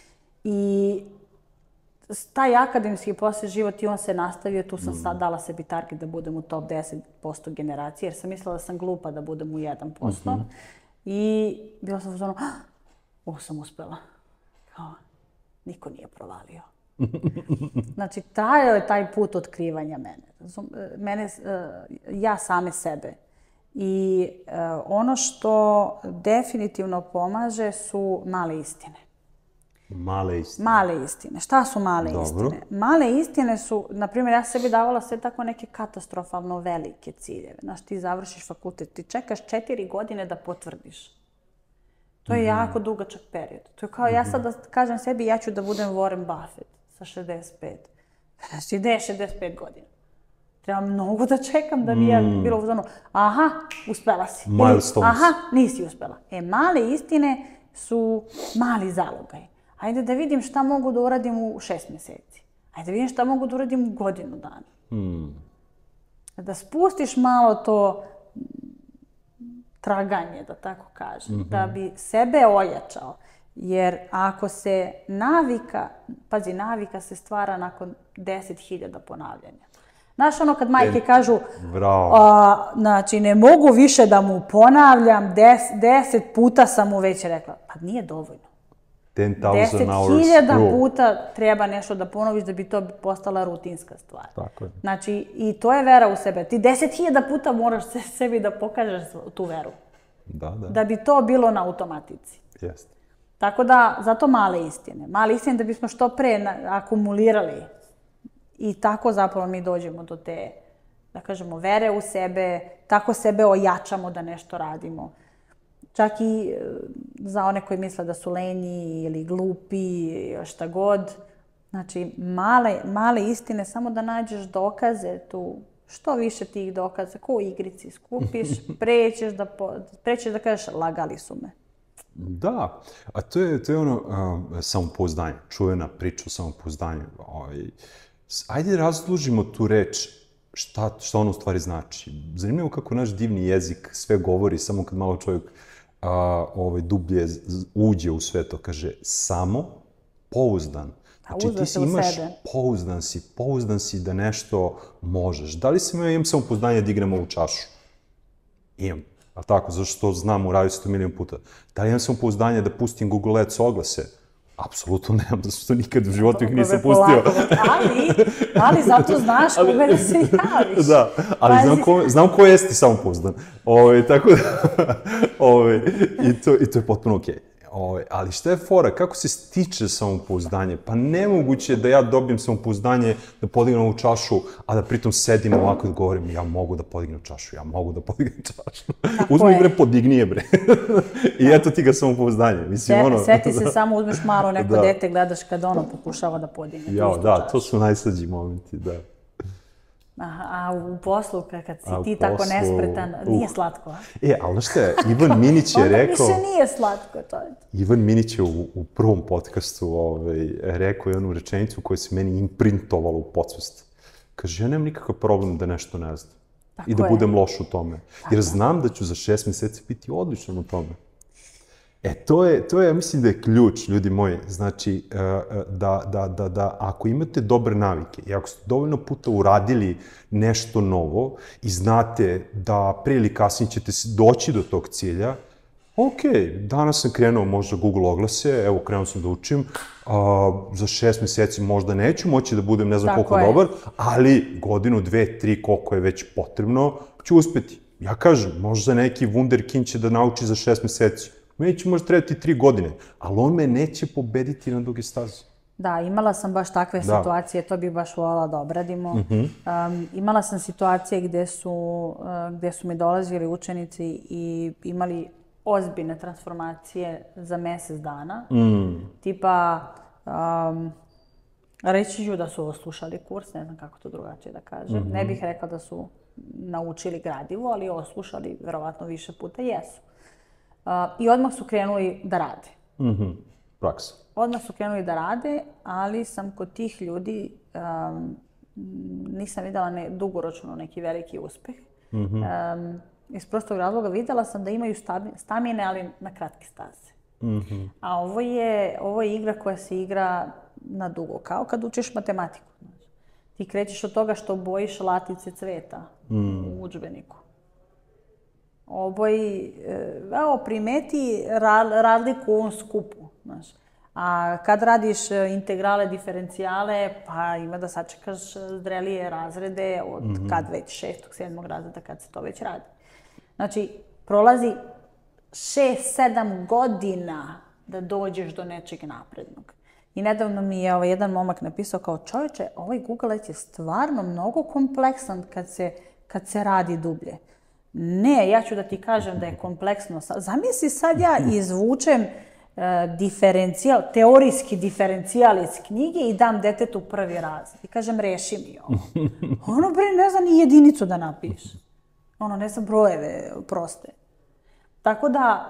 I taj akademski poslije život i on se nastavio, tu sam mm. sad dala sebi target da budem u top deset posto generacije, jer sam mislila da sam glupa da budem u jedan posto. Mm-hmm. I bila sam u zonu, ah, ovo sam uspela. Kao, niko nije provalio. Znači, taj je taj put otkrivanja mene. Mene, ja same sebe. I ono što definitivno pomaže su male istine. Male istine. Male istine. Šta su male Dobro. istine? Male istine su, na primjer, ja sebi davala sve tako neke katastrofalno velike ciljeve. Znaš, ti završiš fakultet, ti čekaš četiri godine da potvrdiš. To je mm. jako dugačak period. To je kao mm-hmm. ja sad da kažem sebi, ja ću da budem Warren Buffett sa šezdeset pet. Znači, gde je šezdeset pet godina? Treba mnogo da čekam da bi ja mm. bilo u zonu, aha, uspela si. Milestones. Aha, nisi uspela. E, male istine su mali zalogaj. Ajde da vidim šta mogu da uradim u šest mjeseci. Ajde da vidim šta mogu da uradim u godinu dana. Mm. Da spustiš malo to traganje, da tako kažem, mm-hmm. da bi sebe ojačao. Jer ako se navika, pazi, navika se stvara nakon deset hiljada ponavljanja. Znaš ono kad majke e, kažu, a, znači ne mogu više da mu ponavljam, des, deset puta sam mu već rekla. Pa nije dovoljno. deset hiljada puta treba nešto da ponoviš da bi to postala rutinska stvar. Tako je. Znači, i to je vera u sebe. Ti deset hiljada puta moraš se, sebi da pokažeš tu veru. Da, da. Da bi to bilo na automatici. Jeste. Tako da, zato male istine. Male istine da bismo što pre na, akumulirali. I tako zapravo mi dođemo do te, da kažemo, vere u sebe, tako sebe ojačamo da nešto radimo. Čak i za one koji misle da su lenji ili glupi, šta god. Znači, male, male istine, samo da nađeš dokaze tu. Što više tih dokaza, ko u igrici skupiš, prećeš da, prećeš da kažeš lagali su me. Da, a to je, to je ono uh, samopouzdanje, čuvena priča o samopouzdanju. Ovaj, ajde razložimo tu reč, šta, šta ono u stvari znači. Zanimljivo kako naš divni jezik sve govori, samo kad malo čovjek uh, ovaj, dublje uđe u sve to, kaže samo pouzdan. Znači ti si imaš, pouzdan si, pouzdan si da nešto možeš. Da li sam ja imam samopouzdanje da igram ovu čašu? Imam. A tako, zašto znam, uradio se to milijon puta. Da li imam samopouzdanje da pustim Google Ads oglase? Apsolutno nemam, zato što nikad u životu ih nisam pustio. Ali, ali zato znaš kome da se javiš. Da, ali znam ko, znam ko jeste samopouzdan. Ove, tako da, ove, i, to, i to je potpuno okej. Okay. O, ali šta je fora? Kako se stiče samopouzdanje? Pa nemoguće je da ja dobijem samopouzdanje da podignem ovu čašu, a da pritom sedim ovako i govorim ja mogu da podignem čašu, ja mogu da podignem čašu. Uzmi bre, podigni je bre. I da. Eto ti ga samopouzdanje. Mislim, Se, ono... Seti se samo, uzmeš malo neko da. dete, gledaš kada ono pokušava da podigne. Ja, da, čašu. To su najslađi momenti, da. A, a u poslu, kad si a ti tako poslu... nespretan, nije uh. slatko, a? E, ali znaš šta je, Ivan Minić je rekao... Onda više nije slatko, to je. Ivan Minić je u, u prvom podcastu ovaj, rekao jednu rečenicu koja se meni imprintovala u podsvest. Kaže, ja nemam nikakav problem da nešto ne znam. Tako I da je. budem loš u tome. Tako. Jer znam da ću za šest meseci biti odličan u tome. E, to je, to je, ja mislim da je ključ, ljudi moji, znači, da, da, da, da ako imate dobre navike i ako ste dovoljno puta uradili nešto novo i znate da prije ili kasnije ćete doći do tog cilja, ok, danas sam krenuo možda Google oglase, evo krenuo sam da učim, a, za šest meseci možda neću moći da budem ne znam Tako koliko je. dobar, ali godinu, dve, tri, koliko je već potrebno, ću uspeti. Ja kažem, možda neki wunderkind će da nauči za šest meseci. Meni će možda trebati tri godine, ali on me neće pobediti na duge staze. Da, imala sam baš takve da. situacije, to bih baš voljela da obradimo. Uh-huh. Um, imala sam situacije gde su, uh, gde su mi dolazili učenici i imali ozbiljne transformacije za mesec dana. Mm. Tipa, um, reći ću da su oslušali kurs, ne znam kako to drugačije da kažem. Mm-hmm. Ne bih rekla da su naučili gradivo, ali oslušali verovatno više puta jesu. Uh, I odmah su krenuli da rade. Mm-hmm. Praksa. Odmah su krenuli da rade, ali sam kod tih ljudi um, nisam videla ne, dugoročno neki veliki uspeh. Mm-hmm. Um, iz prostog razloga videla sam da imaju stamine, ali na kratke staze. Mm-hmm. A ovo je, ovo je igra koja se igra na dugo, kao kad učiš matematiku. Ti krećeš od toga što bojiš latice cveta mm. u udžbeniku. Oboji, evo, primeti razliku u ovom skupu. Znaš. A kad radiš integrale, diferencijale, pa ima da sačekaš zrelije razrede od mm-hmm. kad već šestog, sedmog razreda, kad se to već radi. Znači, prolazi šest, sedam godina da dođeš do nečeg naprednog. I nedavno mi je ovaj jedan momak napisao kao čovječe, ovaj Google Ads je stvarno mnogo kompleksan kad se, kad se radi dublje. Ne, ja ću da ti kažem da je kompleksno. Zamisli sad ja izvučem uh, diferencijal, teorijski diferencijal iz knjige i dam detetu prvi razred. I kažem, reši mi ovo. Ono, bre, ne zna ni jedinicu da napiše. Ono, ne znam brojeve proste. Tako da,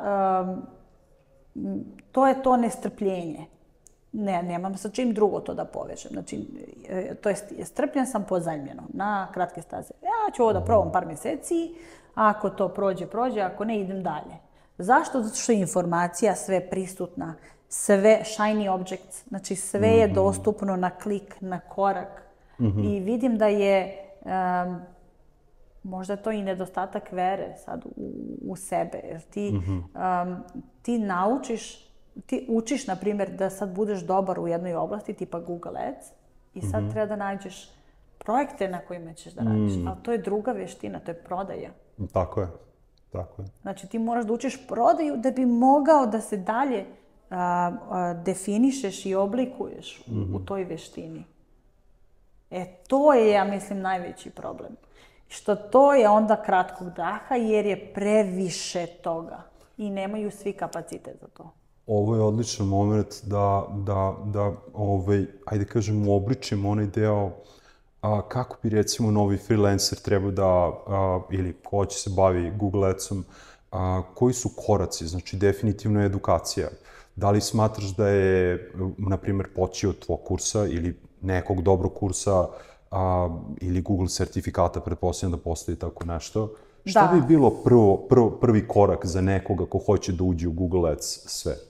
um, to je to nestrpljenje. Ne, nemam sa čim drugo to da povežem. Znači, to jest, strpljen sam pozajmljeno na kratke staze. Ja ću ovo da probam par mjeseci, ako to prođe, prođe, ako ne, idem dalje. Zašto? Zato što je informacija sve prisutna, sve shiny objects, znači sve je dostupno na klik, na korak. Mm-hmm. I vidim da je, um, možda to i nedostatak vere sad u, u sebe, jer ti, mm-hmm. um, ti naučiš, ti učiš, na primjer, da sad budeš dobar u jednoj oblasti, tipa Google Ads, i sad mm-hmm. treba da nađeš projekte na kojima ćeš da radiš. Mm. Ali to je druga vještina, to je prodaja. Tako je, tako je. Znači ti moraš da učiš prodaju da bi mogao da se dalje a, a, definišeš i oblikuješ u, mm-hmm. u toj vještini. E, to je, ja mislim, najveći problem. Što to je onda kratkog daha jer je previše toga i nemaju svi kapacitet za to. Ovo je odličan moment da, da, da ovaj, ajde kažem, uobličimo onaj deo a, kako bi recimo novi freelancer treba da, a, ili ko će se bavi Google Adsom, a, koji su koraci, znači definitivno je edukacija. Da li smatraš da je, na primjer, počeo od tvog kursa ili nekog dobrog kursa a, ili Google sertifikata, pretpostavljam da postoji tako nešto? Šta da. bi bilo prvo, prvo, prvi korak za nekoga ko hoće da uđe u Google Ads svet?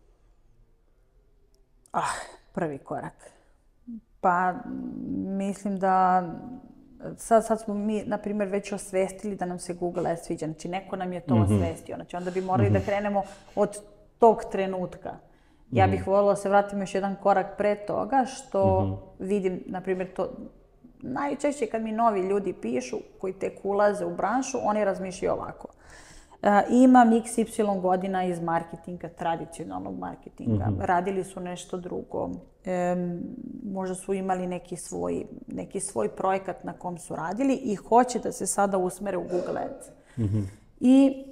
Ah, prvi korak. Pa, mislim da sad, sad smo mi, na primjer, već osvestili da nam se Google Ads sviđa. Znači, neko nam je to mm-hmm. osvestio. Znači, onda bi morali mm-hmm. da krenemo od tog trenutka. Ja bih voljela da se vratim još jedan korak pre toga, što mm-hmm. vidim, na primjer, to najčešće kad mi novi ljudi pišu, koji tek ulaze u branšu, oni razmišljaju ovako. Imam iks ipsilon godina iz marketinga, tradicionalnog marketinga. Mm-hmm. Radili su nešto drugo. E, možda su imali neki svoj, neki svoj projekat na kom su radili i hoće da se sada usmere u Google Ads. Mm-hmm. I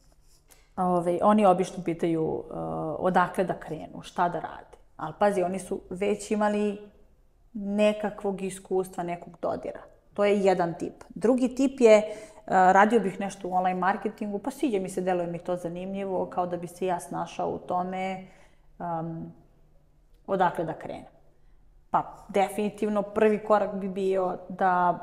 ove, oni obično pitaju uh, odakle da krenu, šta da rade. Ali pazi, oni su već imali nekakvog iskustva, nekog dodira. To je jedan tip. Drugi tip je Uh, radio bih nešto u online marketingu, pa sviđa mi se, deluje mi to zanimljivo, kao da bi se ja snašao u tome, um, odakle da krenem. Pa definitivno prvi korak bi bio da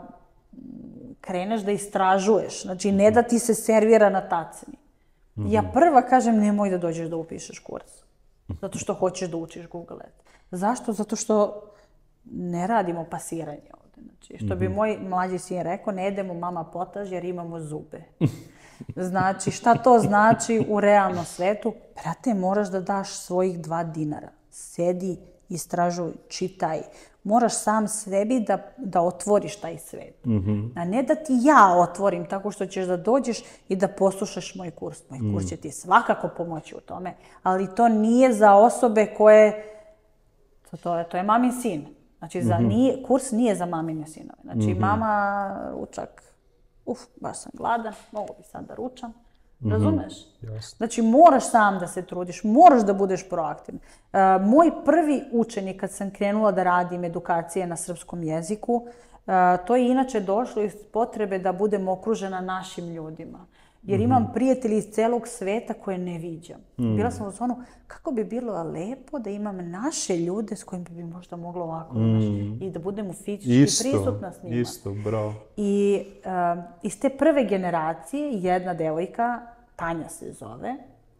kreneš da istražuješ, znači ne da ti se servira na tacni. Mm-hmm. Ja prva kažem nemoj da dođeš da upišeš kurs, zato što hoćeš da učiš Google Ads. Zašto? Zato što ne radimo pasiranje. Znači, što bi moj mlađi sin rekao, ne jedemo mama potaž jer imamo zube. Znači, šta to znači u realnom svetu? Brate, moraš da daš svojih dva dinara. Sedi, istražuj, čitaj. Moraš sam sebi da, da otvoriš taj svet. Mm-hmm. A ne da ti ja otvorim tako što ćeš da dođeš i da poslušaš moj kurs. Moj mm. kurs će ti svakako pomoći u tome. Ali to nije za osobe koje... To, to, je, to je mamin sin. Znači, za, nije, kurs nije za mamine sinove. Znači, mm-hmm. mama, ručak, uf, baš sam gladan, mogu bi sad da ručam. Mm-hmm. Razumeš? Yes. Znači, moraš sam da se trudiš, moraš da budeš proaktivan. Uh, moj prvi učenik, kad sam krenula da radim edukacije na srpskom jeziku, uh, to je inače došlo iz potrebe da budem okružena našim ljudima. Jer imam prijatelji iz celog sveta koje ne viđam. Mm. Bila sam u zonu, kako bi bilo lepo da imam naše ljude s kojim bi možda moglo ovako mm. naš, i da budem fizički isto, prisutna s njima. Isto, bravo. I uh, iz te prve generacije jedna devojka, Tanja se zove,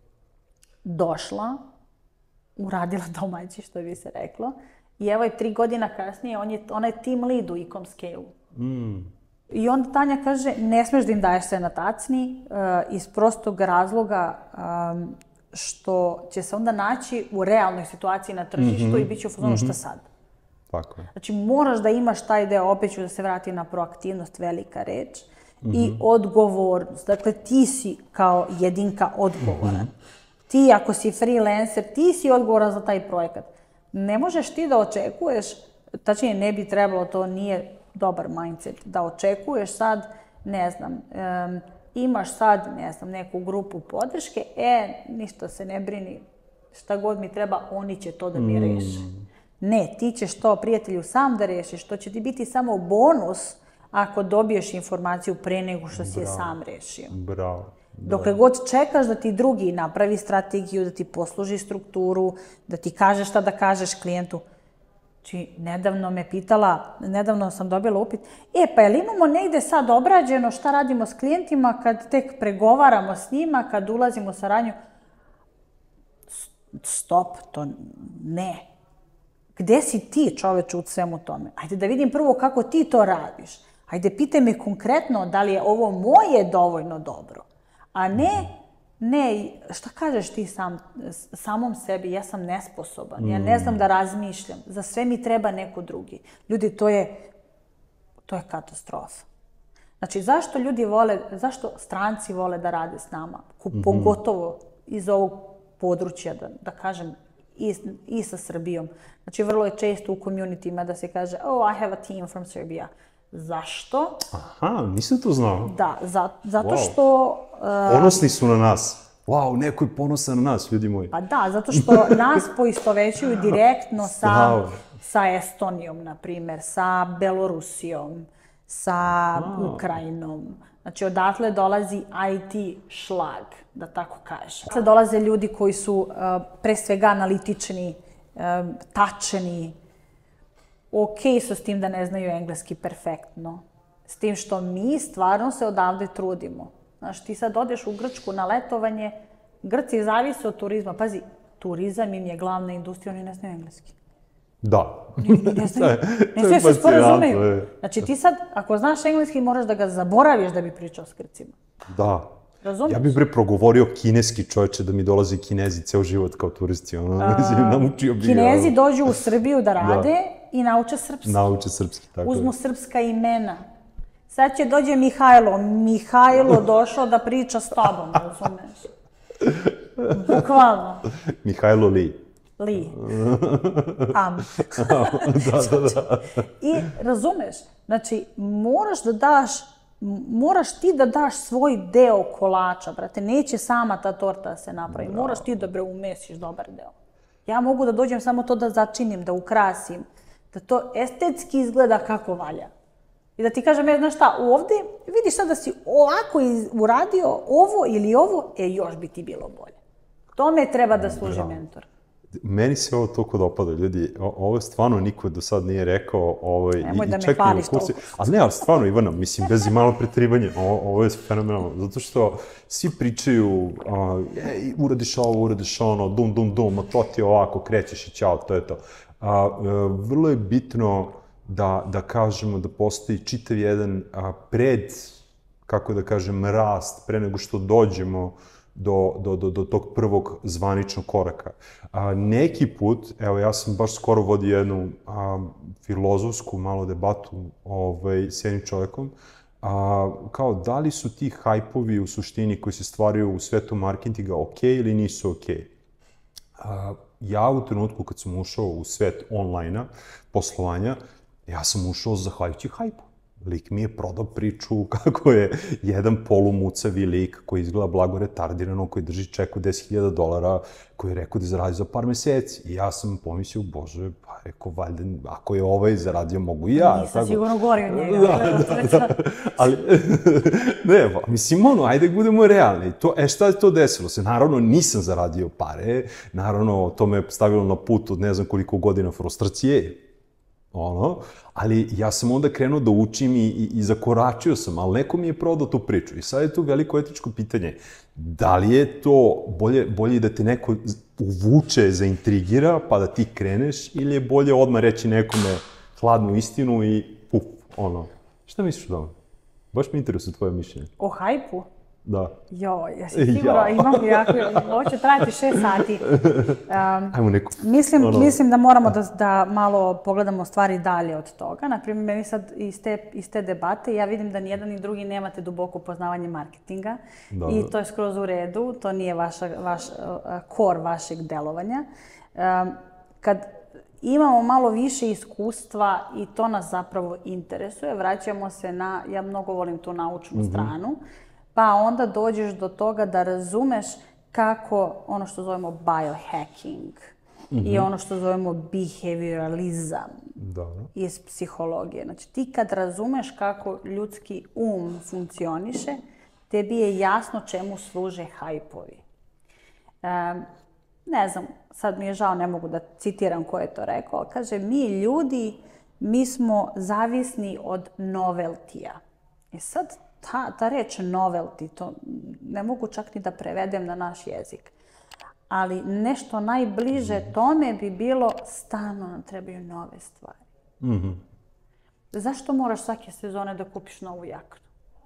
došla, uradila domaći, što bi se reklo, i evo je tri godina kasnije, on je, ona je team lead u Ecom Scale-u. Mm. I onda Tanja kaže, ne smeš da im daješ sve na tacni, uh, iz prostog razloga um, što će se onda naći u realnoj situaciji na tržištu mm-hmm. i bit će u fazonu šta sad. Tako je. Znači moraš da imaš taj deo, opet ću da se vrati na proaktivnost, velika reč, mm-hmm. i odgovornost. Dakle, ti si kao jedinka odgovoran. Mm-hmm. Ti ako si freelancer, ti si odgovoran za taj projekat. Ne možeš ti da očekuješ, tačnije ne bi trebalo, to nije dobar mindset, da očekuješ sad, ne znam, um, imaš sad, ne znam, neku grupu podrške, e, ništa se ne brini, šta god mi treba, oni će to da mi reše. Mm. Ne, ti ćeš to, prijatelju, sam da rešiš, to će ti biti samo bonus ako dobiješ informaciju pre nego što si je sam rešio. Bravo. Dokle god čekaš da ti drugi napravi strategiju, da ti posluži strukturu, da ti kaže šta da kažeš klijentu. Znači, nedavno me pitala, nedavno sam dobila upit, e, pa je li imamo negde sad obrađeno šta radimo s klijentima kad tek pregovaramo s njima, kad ulazimo u saradnju? Stop, to ne. Gde si ti, čoveče, u svemu tome? Ajde da vidim prvo kako ti to radiš. Ajde, pitaj me konkretno da li je ovo moje dovoljno dobro. A ne, ne, šta kažeš ti sam, samom sebi, ja sam nesposoban, ja ne znam da razmišljam, za sve mi treba neko drugi. Ljudi, to je, to je katastrofa. Znači, zašto ljudi vole, zašto stranci vole da rade s nama, pogotovo iz ovog područja, da, da kažem, i, i sa Srbijom. Znači, vrlo je često u communityma da se kaže, oh, I have a team from Serbia. Zašto? Aha, nisam to znao. Da, za, zato wow. što... Uh, Ponosni su na nas. Wow, neko je ponosan na nas, ljudi moji. Pa da, zato što nas poistovećuju direktno sa, wow. sa Estonijom, na primjer, sa Belorusijom, sa wow. Ukrajinom. Znači, odatle dolazi I T šlag, da tako kažem. Odatle dolaze ljudi koji su uh, pre svega analitični, uh, tačeni, ok su s tim da ne znaju engleski perfektno. S tim što mi stvarno se odavde trudimo. Znaš, ti sad odeš u Grčku na letovanje, Grci zavise od turizma. Pazi, turizam im je glavna industrija, oni ne znaju engleski. Da. Ne, ne znaju, ne znaju se sporazumeju. Znači ti sad, ako znaš engleski, moraš da ga zaboraviš da bi pričao s Grcima. Da. Razumeš? Ja bih bre progovorio kineski, čovječe, da mi dolaze Kinezi ceo život kao turisti. Ono, naučio bi Kinezi ja, dođu u Srbiju da rade da. i nauče srpski. Nauče srpski, tako Uzmu je. Srpska imena. Sad će dođe Mihajlo. Mihajlo došao da priča s tobom, razumeš? Bukvalno. Mihajlo Li. Li. Am. Da, da, da. I razumeš, znači moraš da daš, moraš ti da daš svoj deo kolača, brate. Neće sama ta torta da se napravi. Moraš ti da bre umesiš dobar deo. Ja mogu da dođem samo to da začinim, da ukrasim, da to estetski izgleda kako valja. I da ti kažem, ja, znaš šta, ovdje vidiš sad da si ovako uradio ovo ili ovo, e, još bi ti bilo bolje. Tome treba da služi mentor. Meni se ovo toliko dopada, ljudi. O, ovo stvarno niko do sad nije rekao. Ovaj, Nemoj i, da i me hvališ kursi. toliko. Ali ne, ali stvarno, Ivana, mislim, bez i malo pretrivanja, ovo, ovo je fenomenalno. Zato što svi pričaju, a, e, uradiš ovo, uradiš ono, dum, dum, dum, a to ti je ovako, krećeš i ćao, to je to. A, e, vrlo je bitno da, da kažemo da postoji čitav jedan a, pred, kako da kažem, rast, pre nego što dođemo do, do, do, do tog prvog zvaničnog koraka. A, neki put, evo ja sam baš skoro vodio jednu a, filozofsku malo debatu ovaj, s jednim čovjekom, a, kao da li su ti hajpovi u suštini koji se stvaraju u svetu marketinga ok ili nisu ok. A, ja u trenutku kad sam ušao u svet online-a, poslovanja, ja sam ušao zahvaljujući hajpu. Lik mi je prodao priču kako je jedan polumucavi lik koji izgleda blago retardirano, koji drži ček od deset hiljada dolara, koji je rekao da zaradi za par meseci. I ja sam pomislio, bože, pa rekao, valjda, ako je ovaj zaradio, mogu i ja. Nisam sigurno gori od njega. Da, da, da. Ali, ne, pa, mislim, ono, ajde budemo realni. To, e, šta je to desilo se? Naravno, nisam zaradio pare. Naravno, to me je stavilo na put od ne znam koliko godina frustracije. Ono, ali ja sam onda krenuo da učim i, i, i zakoračio sam, ali neko mi je prodao tu priču. I sad je tu veliko etičko pitanje. Da li je to bolje, bolje da te neko uvuče, zaintrigira, pa da ti kreneš, ili je bolje odmah reći nekome hladnu istinu i puf, ono. Šta misliš o tome? Baš mi interesuje tvoje mišljenje. O hajpu? Da. Joj, jesi sigurno, imam jako, ovo će trajati šest sati. Um, Ajmo neku. Mislim, ono. mislim da moramo da, da malo pogledamo stvari dalje od toga. Naprimjer, meni sad iz te, iz te debate, ja vidim da nijedan ni drugi nemate duboko poznavanje marketinga. Da, i da. to je skroz u redu, to nije vaša, vaš uh, core vašeg delovanja. Um, kad imamo malo više iskustva i to nas zapravo interesuje, vraćamo se na, ja mnogo volim tu naučnu mm-hmm. stranu, pa onda dođeš do toga da razumeš kako ono što zovemo biohacking mm-hmm. i ono što zovemo behavioralizam Dobro. iz psihologije. Znači ti kad razumeš kako ljudski um funkcioniše, tebi je jasno čemu služe hajpovi. Um, ne znam, sad mi je žao, ne mogu da citiram ko je to rekao, ali kaže mi ljudi, mi smo zavisni od noveltija. I sad Ta, ta reč novelty, to ne mogu čak ni da prevedem na naš jezik. Ali nešto najbliže tome bi bilo stalno nam trebaju nove stvari. Mm-hmm. Zašto moraš svake sezone da kupiš novu jaknu?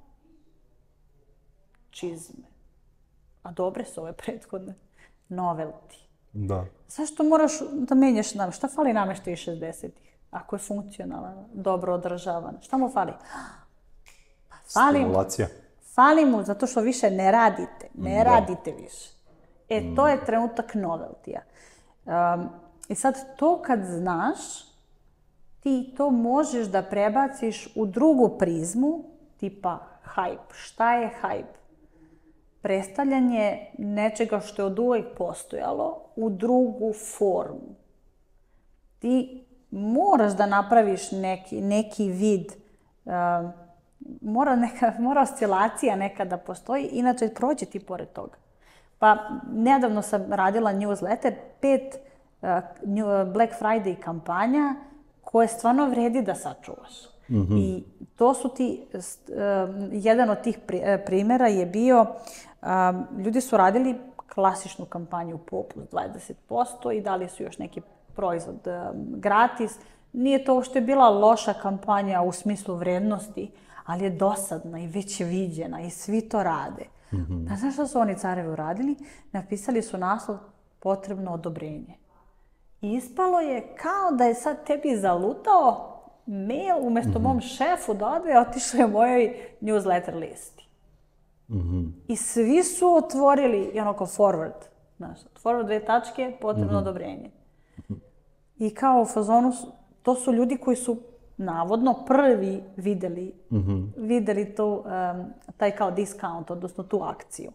Čizme. A dobre su ove prethodne. Novelty. Da. Zašto moraš da menjaš nam? Šta fali nameštaj iz šezdesetih? Ako je funkcionalan, dobro održavan. Šta mu fali? Fali mu, fali mu zato što više ne radite. Ne da. radite više. E, mm. to je trenutak noveltija. Um, I sad to kad znaš, ti to možeš da prebaciš u drugu prizmu, tipa hype. Šta je hype? Predstavljanje nečega što je od uvijek postojalo u drugu formu. Ti moraš da napraviš neki, neki vid um, Mora, neka, mora oscilacija neka da postoji, inače prođe ti pored toga. Pa nedavno sam radila newsletter, pet uh, Black Friday kampanja koje stvarno vredi da sačuvaš. Mm-hmm. I to su ti, uh, jedan od tih primjera je bio, um, ljudi su radili klasičnu kampanju popust dvadeset posto i dali su još neki proizvod um, gratis. Nije to što je bila loša kampanja u smislu vrednosti, ali je dosadna i već je viđena i svi to rade. Mm-hmm. A znaš što su oni carevi uradili? Napisali su naslov potrebno odobrenje. I ispalo je kao da je sad tebi zalutao mail umjesto mm-hmm. mom šefu da ode, otišao je mojoj newsletter listi. Mm-hmm. I svi su otvorili, i ono kao forward, znaš, forward dve tačke, potrebno mm-hmm. odobrenje. Mm-hmm. I kao u fazonu, to su ljudi koji su navodno prvi videli, mm-hmm. videli tu, um, taj kao discount, odnosno tu akciju.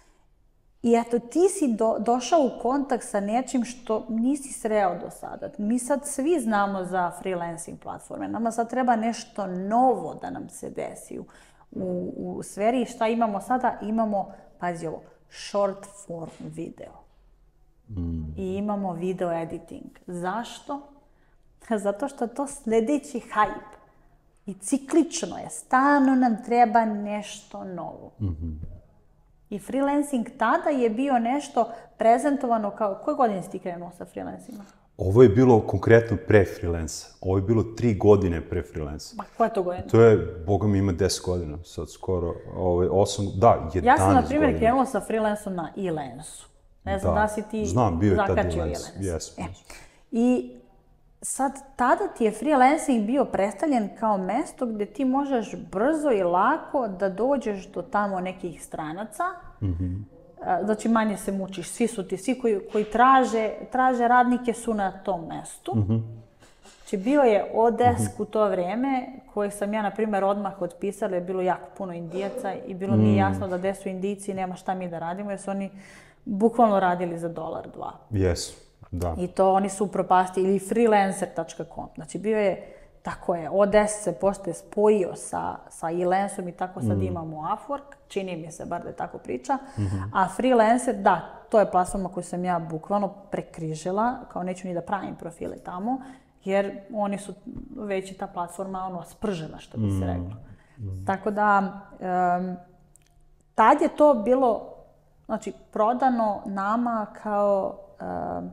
I eto, ti si do, došao u kontakt sa nečim što nisi sreo do sada. Mi sad svi znamo za freelancing platforme. Nama sad treba nešto novo da nam se desi u, u, u sferi. Šta imamo sada? Imamo, pazi ovo, short form video. Mm. I imamo video editing. Zašto? Zato što je to sljedeći hype. I ciklično je. Stalno nam treba nešto novo. Mm-hmm. I freelancing tada je bio nešto prezentovano kao... Koje godine si ti krenuo sa freelancingom? Ovo je bilo konkretno pre freelance. Ovo je bilo tri godine pre freelance. Ma, koja je to godina? To je, boga mi ima deset godina, sad skoro, ovaj, osam, da, jedanaest godina. Ja sam, na primjer, krenula sa freelancom na e-lensu. Ne znam da, da si ti znam, bio je tad zakačio e-lens. e-lens. Yes, e. I sad, tada ti je freelancing bio predstavljen kao mesto gdje ti možeš brzo i lako da dođeš do tamo nekih stranaca. Mm-hmm. Znači, manje se mučiš. Svi su ti, svi koji, koji traže, traže radnike su na tom mestu. Mm-hmm. Znači, bio je Odesk mm-hmm. u to vrijeme, kojeg sam ja, na primjer, odmah otpisala, je bilo jako puno Indijaca i bilo mm. mi jasno da gdje su Indijci i nema šta mi da radimo, jer su oni bukvalno radili za dolar, dva. Jesu. Da. I to oni su propastili, ili freelancer tačka com. Znači, bio je, tako je, Odesk se poslije spojio sa, sa e-lensom i tako sad mm. imamo Upwork, čini mi se bar da je tako priča. Mm-hmm. A freelancer, da, to je platforma koju sam ja bukvalno prekrižila, kao neću ni da pravim profile tamo, jer oni su već i ta platforma ono, spržena, što bi se reklo. Mm. Tako da, um, tad je to bilo, znači, prodano nama kao um,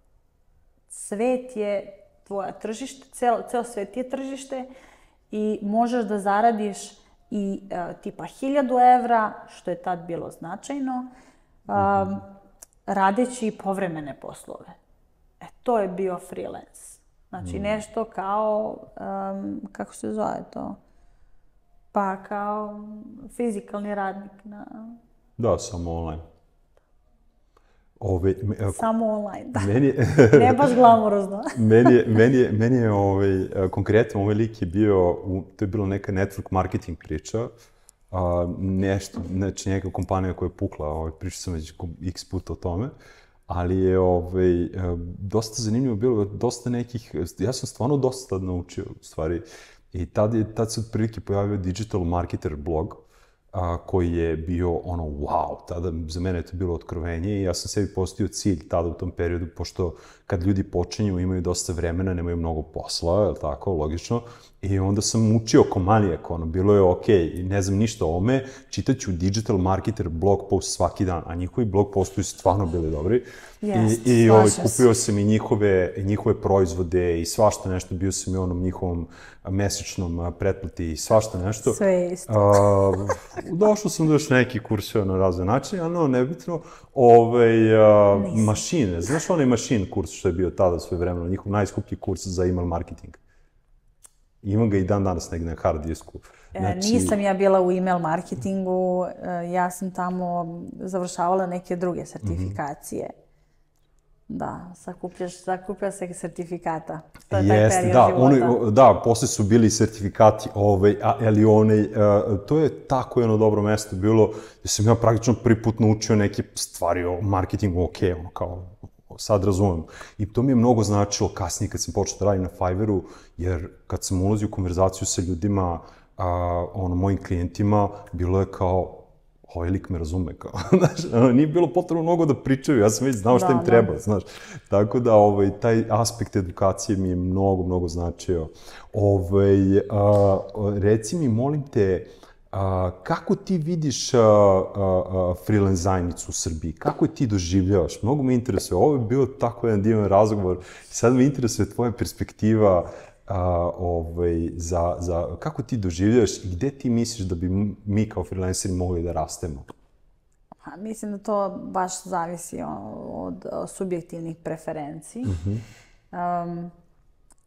svet je tvoja tržište, ceo, ceo svet je tržište i možeš da zaradiš i uh, tipa hiljadu evra, što je tad bilo značajno, um, mm-hmm. radeći povremene poslove. E, to je bio freelance. Znači, mm. nešto kao, um, kako se zove to? Pa kao fizikalni radnik na... Da, samo online. Ove, me, Samo online, da. Meni je, ne baš glamurozno. meni je, meni je, meni je ovaj, konkretno ovaj lik je bio, to je bila neka network marketing priča, a, nešto, znači neka kompanija koja je pukla, ovaj, pričao sam već x puta o tome, ali je ovaj, dosta zanimljivo bilo, dosta nekih, ja sam stvarno dosta tad naučio stvari i tad, je, tad se otprilike pojavio Digital Marketer blog, a, koji je bio ono wow, tada za mene je to bilo otkrovenje i ja sam sebi postavio cilj tada u tom periodu, pošto kad ljudi počinju imaju dosta vremena, nemaju mnogo posla, je li tako, logično, i onda sam učio ko manijak, ono, bilo je okej, ne znam ništa o ome, čitaću Digital Marketer blog post svaki dan, a njihovi blog postovi su stvarno bili dobri. Yes, I, i ovaj, kupio sam i njihove, njihove proizvode i svašta nešto, bio sam i onom njihovom mesečnom pretplati i svašta nešto. Sve isto. Uh, došao sam do još neki kurseva na razne načine, ali no, nebitno, ovaj, uh, mašine, znaš onaj mašin kurs što je bio tada svoje vremeno, njihov najskuplji kurs za email marketing. Imam ga i dan danas negdje na hard disku. Znači... Nisam ja bila u email marketingu, ja sam tamo završavala neke druge sertifikacije. Mm-hmm. Da, sakupljaš, sakuplja se sertifikata. To je taj period da, života. Oni, da, posle su bili sertifikati, ovaj, ali onaj, uh, to je tako jedno dobro mesto bilo, gdje sam ja praktično prvi put naučio neke stvari o marketingu, ok, ono kao, sad razumem. I to mi je mnogo značilo kasnije kad sam počeo da radim na Fiverru, jer kad sam ulazio u konverzaciju sa ljudima, uh, ono, mojim klijentima, bilo je kao, ovaj lik me razume, kao, znaš, nije bilo potrebno mnogo da pričaju, ja sam već znao šta im treba, znaš. Tako da, ovaj, taj aspekt edukacije mi je mnogo, mnogo značio. Ovaj, a, reci mi, molim te, a, kako ti vidiš a, a, a, freelance zajednicu u Srbiji? Kako je ti doživljavaš? Mnogo me interesuje. Ovo je bio tako jedan divan razgovor. Sad me interesuje tvoja perspektiva. Uh, ovaj, za, za, kako ti doživljaš i gdje ti misliš da bi mi kao freelanceri mogli da rastemo? Ha, mislim da to baš zavisi od, od subjektivnih preferenciji. Mm-hmm. Um,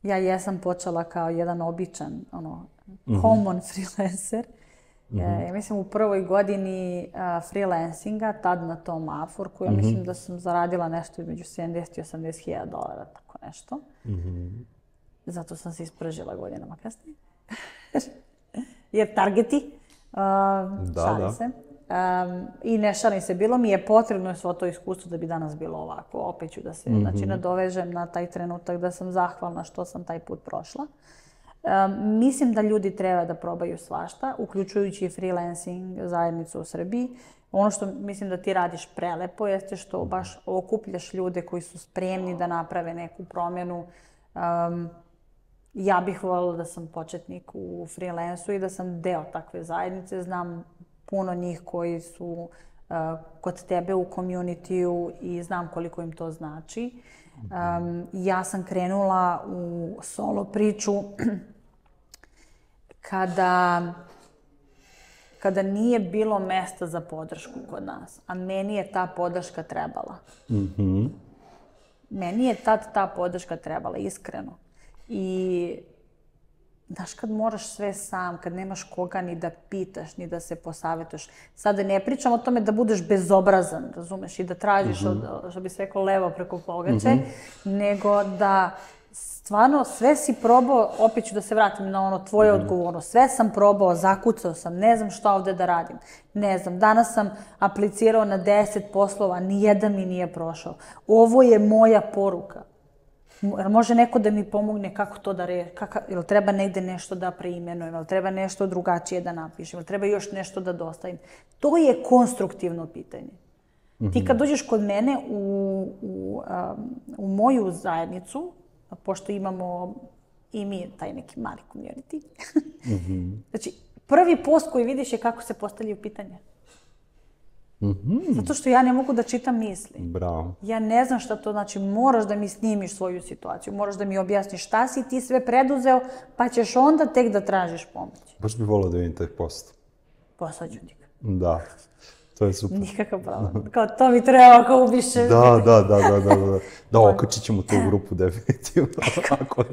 ja jesam počela kao jedan običan, ono, common freelancer. Mm-hmm. Ja mislim u prvoj godini uh, freelancinga, tad na tom Upworku, ja mm-hmm. mislim da sam zaradila nešto između sedamdeset i osamdeset hiljada dolara, tako nešto. Mm-hmm. Zato sam se ispržila godinama kasnije. Jer targeti, uh, da, šali da. se. Um, I ne šalim se, bilo mi je potrebno svo to iskustvo da bi danas bilo ovako. Opet ću da se mm-hmm. znači, nadovežem na taj trenutak da sam zahvalna što sam taj put prošla. Um, mislim da ljudi treba da probaju svašta, uključujući i freelancing zajednicu u Srbiji. Ono što mislim da ti radiš prelepo jeste što baš okupljaš ljude koji su spremni da naprave neku promjenu. Um, ja bih voljela da sam početnik u freelansu i da sam deo takve zajednice. Znam puno njih koji su uh, kod tebe u community-u i znam koliko im to znači. Um, ja sam krenula u solo priču kada, kada nije bilo mesta za podršku kod nas, a meni je ta podrška trebala. Mm-hmm. Meni je tad ta podrška trebala, iskreno. I znaš, kad moraš sve sam, kad nemaš koga ni da pitaš, ni da se posavetuješ. Sada ne pričam o tome da budeš bezobrazan, razumeš, i da tražiš, mm-hmm. od, što bi se rekao, levo preko pogače, mm-hmm. nego da stvarno sve si probao, opet ću da se vratim na ono tvoje mm-hmm. odgovornost, sve sam probao, zakucao sam, ne znam šta ovdje da radim, ne znam, danas sam aplicirao na deset poslova, nijedan mi nije prošao. Ovo je moja poruka. Jer može neko da mi pomogne kako to da reši, ili treba negde nešto da preimenujem, ili treba nešto drugačije da napišem, ili treba još nešto da dostavim. To je konstruktivno pitanje. Mm-hmm. Ti kad dođeš kod mene u, u, um, u moju zajednicu, pošto imamo i mi taj neki mali community, mm-hmm. znači prvi post koji vidiš je kako se postavljaju pitanja. Mm-hmm. Zato što ja ne mogu da čitam misli. Bravo. Ja ne znam šta to znači. Moraš da mi snimiš svoju situaciju. Moraš da mi objasniš šta si ti sve preduzeo, pa ćeš onda tek da tražiš pomoć. Baš bih volio da vidim taj post. Poslaću ti ga. Da. To je super. Nikakav problem. Kao to mi treba ako ubiše. Da, da, da, da, da, da. Da, okačit ćemo tu grupu definitivno. Ako...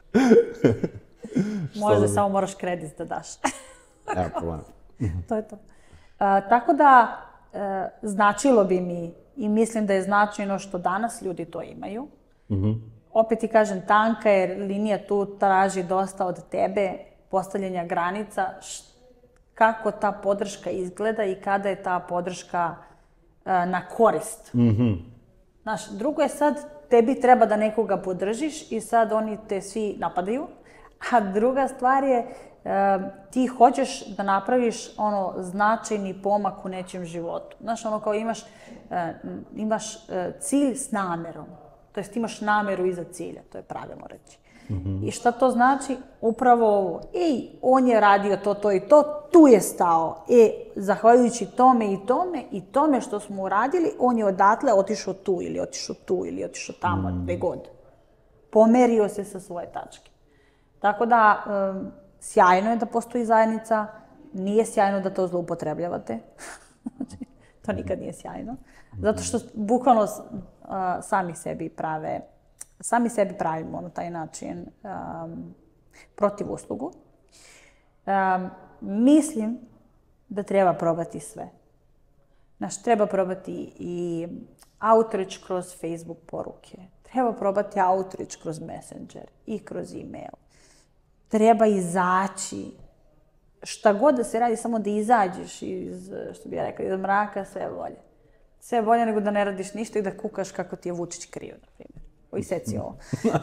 Možda samo moraš kredit da daš. Evo problem. To je to. Uh, tako da, E, značilo bi mi i mislim da je značajno što danas ljudi to imaju. Mm-hmm. Opet ti kažem, tanka jer linija tu traži dosta od tebe, postavljanja granica, š, kako ta podrška izgleda i kada je ta podrška e, na korist. Mm-hmm. Znaš, drugo je sad, tebi treba da nekoga podržiš i sad oni te svi napadaju, a druga stvar je E, ti hoćeš da napraviš ono značajni pomak u nečijem životu. Znaš, ono kao imaš, e, imaš e, cilj s namerom. To jest imaš nameru iza cilja, to je pravilno reći. Mm-hmm. I šta to znači? Upravo ovo. Ej, on je radio to, to i to, tu je stao. E, zahvaljujući tome i tome i tome što smo uradili, on je odatle otišao tu ili otišao tu ili otišao tamo, mm-hmm. gde god. Pomerio se sa svoje tačke. Tako da, um, sjajno je da postoji zajednica, nije sjajno da to zloupotrebljavate. To nikad nije sjajno. Zato što bukvalno uh, sami sebi prave, sami sebi pravimo na taj način um, protiv uslugu. Um, mislim da treba probati sve. Znaš, treba probati i outreach kroz Facebook poruke. Treba probati outreach kroz Messenger i kroz e-mail. Treba izaći. Šta god da se radi, samo da izađeš iz, što bi ja rekla, iz mraka, sve je bolje. Sve je bolje nego da ne radiš ništa i da kukaš kako ti je Vučić kriv, na primjer. Oj, seci ovo.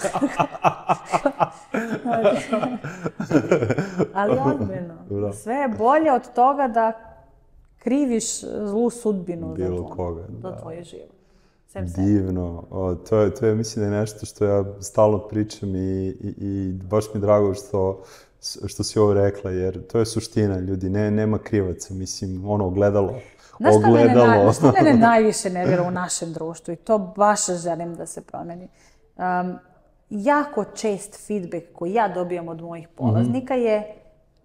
Ali ozbiljno. Sve je bolje od toga da kriviš zlu sudbinu bilo za, koga, za da. tvoj život. Divno. O, to, je, to je, mislim da je nešto što ja stalno pričam i, i, i baš mi je drago što, što si ovo rekla, jer to je suština, ljudi, ne, nema krivaca, mislim, ono, ogledalo. Znaš šta ogledalo. Mene, šta mene najviše nervira u našem društvu i to baš želim da se promeni. Um, jako čest feedback koji ja dobijam od mojih polaznika mm-hmm. je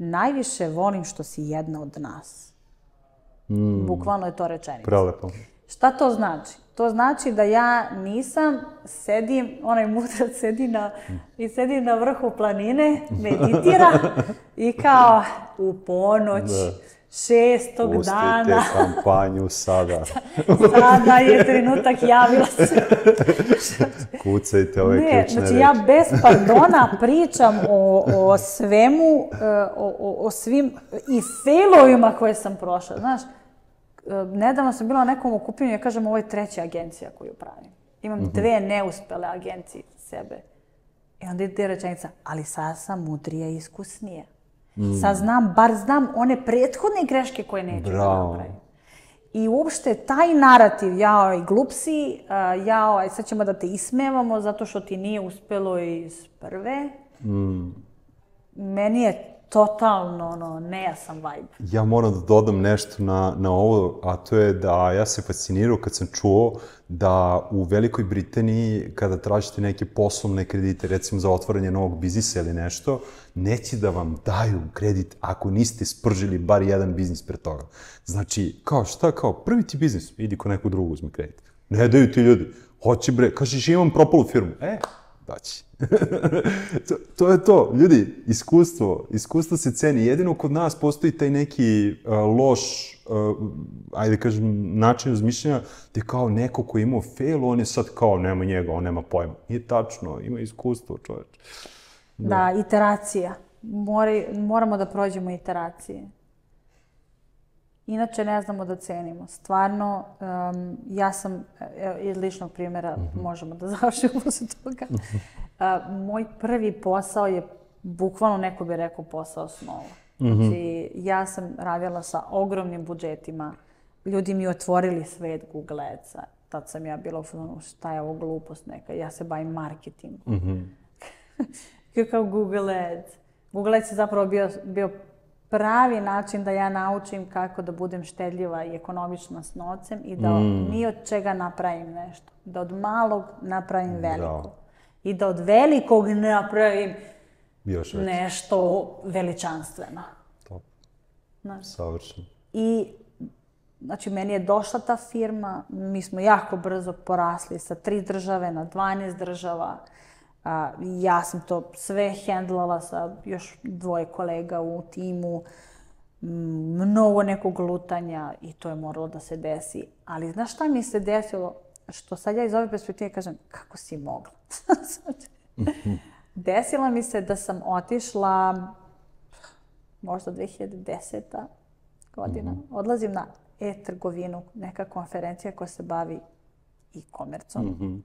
najviše volim što si jedna od nas. Mm. Bukvalno je to rečenica. Prelepo. Šta to znači? To znači da ja nisam, sedim, onaj mudrac sedi na, i sedi na vrhu planine, meditira i kao u ponoć, šestog Pustite dana. Pustite kampanju sada. Sada je trenutak, javila se. Kucajte ove ne, ključne znači reči. ja bez pardona pričam o, o svemu, o, o, o svim i failovima koje sam prošla. Znaš, nedavno sam bila na nekom okupljenju, ja kažem, ovo je treća agencija koju pravim. Imam mm-hmm. dve neuspele agencije sebe. I onda ide rečenica, ali sad sam mudrija i iskusnija. Mm. Sad znam, bar znam one prethodne greške koje neću da napravim. I uopšte taj narativ, jao i glup si, jao, aj sad ćemo da te ismevamo zato što ti nije uspelo iz prve, mm. meni je totalno ono, nejasan vibe. Ja moram da dodam nešto na, na ovo, a to je da ja se fascinirao kad sam čuo da u Velikoj Britaniji, kada tražite neke poslovne kredite, recimo za otvaranje novog biznisa ili nešto, neće da vam daju kredit ako niste spržili bar jedan biznis pre toga. Znači, kao šta, kao prvi ti biznis, idi ko neku drugu uzme kredit. Ne daju ti ljudi, hoće bre, kažeš imam propalu firmu, e, daći. to, to je to. Ljudi, iskustvo. Iskustvo se ceni. Jedino kod nas postoji taj neki uh, loš, uh, ajde kažem, način razmišljanja gde kao neko ko je imao fail, on je sad kao, nema njega, on nema pojma. Nije tačno, ima iskustvo, čoveč. Da, da iteracija. Mori, moramo da prođemo iteracije. Inače ne znamo da cenimo. Stvarno, um, ja sam, iz ličnog primjera, mm-hmm. možemo da završimo posle toga, uh, moj prvi posao je, bukvalno neko bi rekao, posao snova. Mm-hmm. Znači, ja sam radila sa ogromnim budžetima. Ljudi mi otvorili svet Google Adsa. Tad sam ja bila u fazonu, šta je ovo glupost neka, ja se bavim marketingom. Mm-hmm. Kao Google Ads. Google Ads je zapravo bio, bio pravi način da ja naučim kako da budem štedljiva i ekonomična s novcem i da mm. ni od čega napravim nešto. Da od malog napravim veliko. Bravo. I da od velikog napravim još nešto veličanstveno. Top. Savršeno. I znači, meni je došla ta firma, mi smo jako brzo porasli sa tri države na dvanaest država. Uh, ja sam to sve hendlala sa još dvoje kolega u timu, mnogo nekog lutanja i to je moralo da se desi. Ali znaš šta mi se desilo? Što sad ja iz ove perspektive kažem, kako si mogla? Desilo mi se da sam otišla možda dve hiljade deseta godina. Mm-hmm. Odlazim na e-trgovinu, neka konferencija koja se bavi e-komercom. Mm-hmm.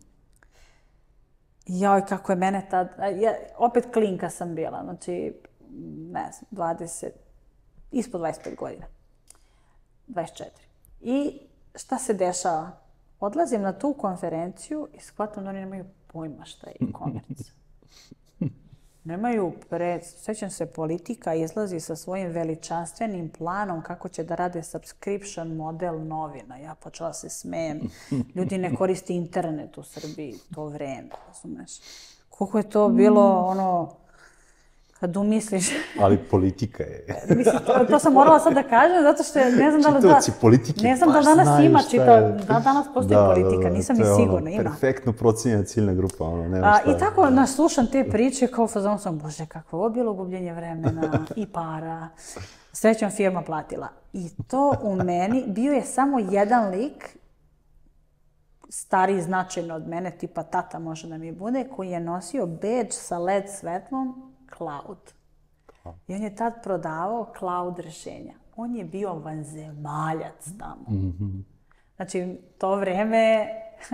Joj, kako je mene tad... Ja, opet klinka sam bila, znači, ne znam, dvadeset, ispod dvadeset pet godina. dvadeset četiri. I šta se dešava? Odlazim na tu konferenciju i shvatam da oni nemaju pojma šta je e-commerce. Nemaju pred... Sećam se, Politika izlazi sa svojim veličanstvenim planom kako će da rade subscription model novina. Ja počela se smejem. Ljudi ne koriste internet u Srbiji to vreme, razumeš? Koliko je to bilo, ono, kad umisliš... Ali politika je... Mislim, to, to sam morala sad da kažem, zato što ne znam da li... Čitavci politike, ne znam da danas ima čita, da danas postoji da, politika, da, da, nisam ni sigurna, ima. Perfektno procijenjena ciljna grupa, ono, nema A, šta. I tako nas slušam te priče, kao fazon sam, bože, kakvo ovo bilo gubljenje vremena i para. Srećom firma platila. I to u meni, bio je samo jedan lik, stariji značajno od mene, tipa tata može da mi bude, koji je nosio bedž sa L E D svetlom, Cloud. I on je tad prodavao cloud rešenja. On je bio vanzemaljac tamo. Mm-hmm. Znači, to vreme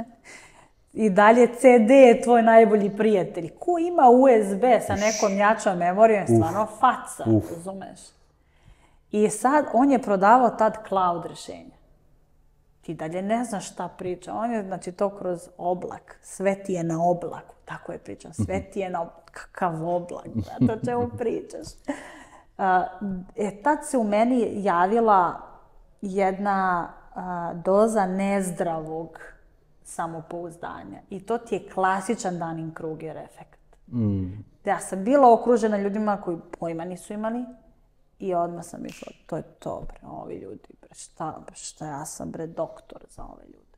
i dalje C D je tvoj najbolji prijatelj. Ko ima U S B sa nekom jačom memorijom je stvarno faca, Uf. razumeš? I sad, on je prodavao tad cloud rešenja. Ti dalje ne znaš šta priča. On je, znači, to kroz oblak. Sve ti je na oblaku. Tako je pričao. Sve ti je na oblaku. Kakav oblak, da, to čemu pričaš. Uh, e, tad se u meni javila jedna uh, doza nezdravog samopouzdanja. I to ti je klasičan Dunning-Kruger efekt. Mm. Ja sam bila okružena ljudima koji pojma nisu imali i odmah sam išla, to je to, bre, ovi ljudi, bre, šta, bre, šta ja sam, bre, doktor za ove ljude.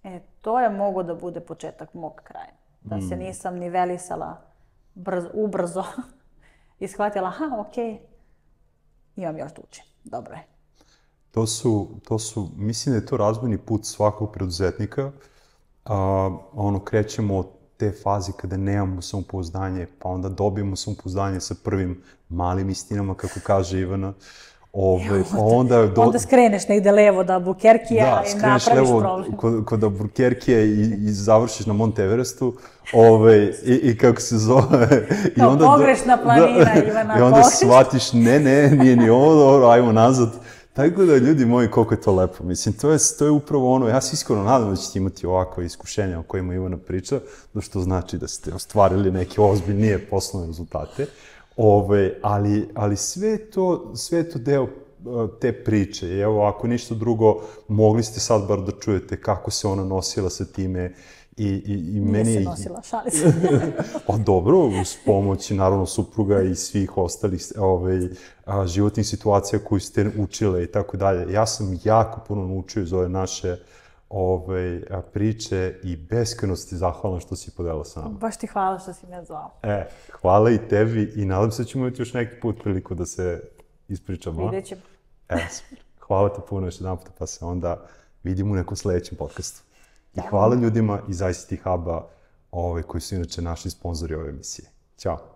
E, to je mogo da bude početak mog kraja. Da se nisam nivelisala brzo, ubrzo i shvatila, aha, ok, imam još da učim, dobro je. To su, to su, mislim da je to razvojni put svakog preduzetnika. A, ono, krećemo od te faze kada nemamo samopouzdanje, pa onda dobijemo samopouzdanje sa prvim malim istinama, kako kaže Ivana. Ove, pa onda, do... onda skreneš negde levo da Albuquerquea da, i napraviš levo problem. Kod, kod Albuquerquea i, i završiš na Mount Everestu. Ove, i, I kako se zove... I Kao onda, pogrešna planina, da, Ivana, I onda pogrešna. shvatiš, ne, ne, nije ni ovo dobro, ajmo nazad. Tako da, ljudi moji, koliko je to lepo. Mislim, to je, to je upravo ono, ja se iskreno nadam da ćete imati ovakve iskušenja o kojima Ivana priča, da što znači da ste ostvarili neke ozbiljnije poslovne rezultate. Ove, ali, ali sve to, sve to deo te priče. I evo, ako ništa drugo, mogli ste sad bar da čujete kako se ona nosila sa time. I, i, i meni... Nije se nosila, šali se. Pa dobro, uz pomoć, naravno, supruga i svih ostalih ovaj, a, životnih situacija koju ste učile i tako dalje. Ja sam jako puno naučio iz ove naše ovaj, a, priče i beskrajno ti zahvalan što si podelila sa nama. Baš ti hvala što si me zvao. E, hvala i tebi i nadam se da ćemo imati još neki put priliku da se ispričamo. Vidjet ćemo. E, hvala ti puno još jedan puta, pa se onda vidimo u nekom sledećem podcastu. I hvala ljudima iz I C T Hub-a ovaj, koji su inače naši sponzori ove emisije. Ćao!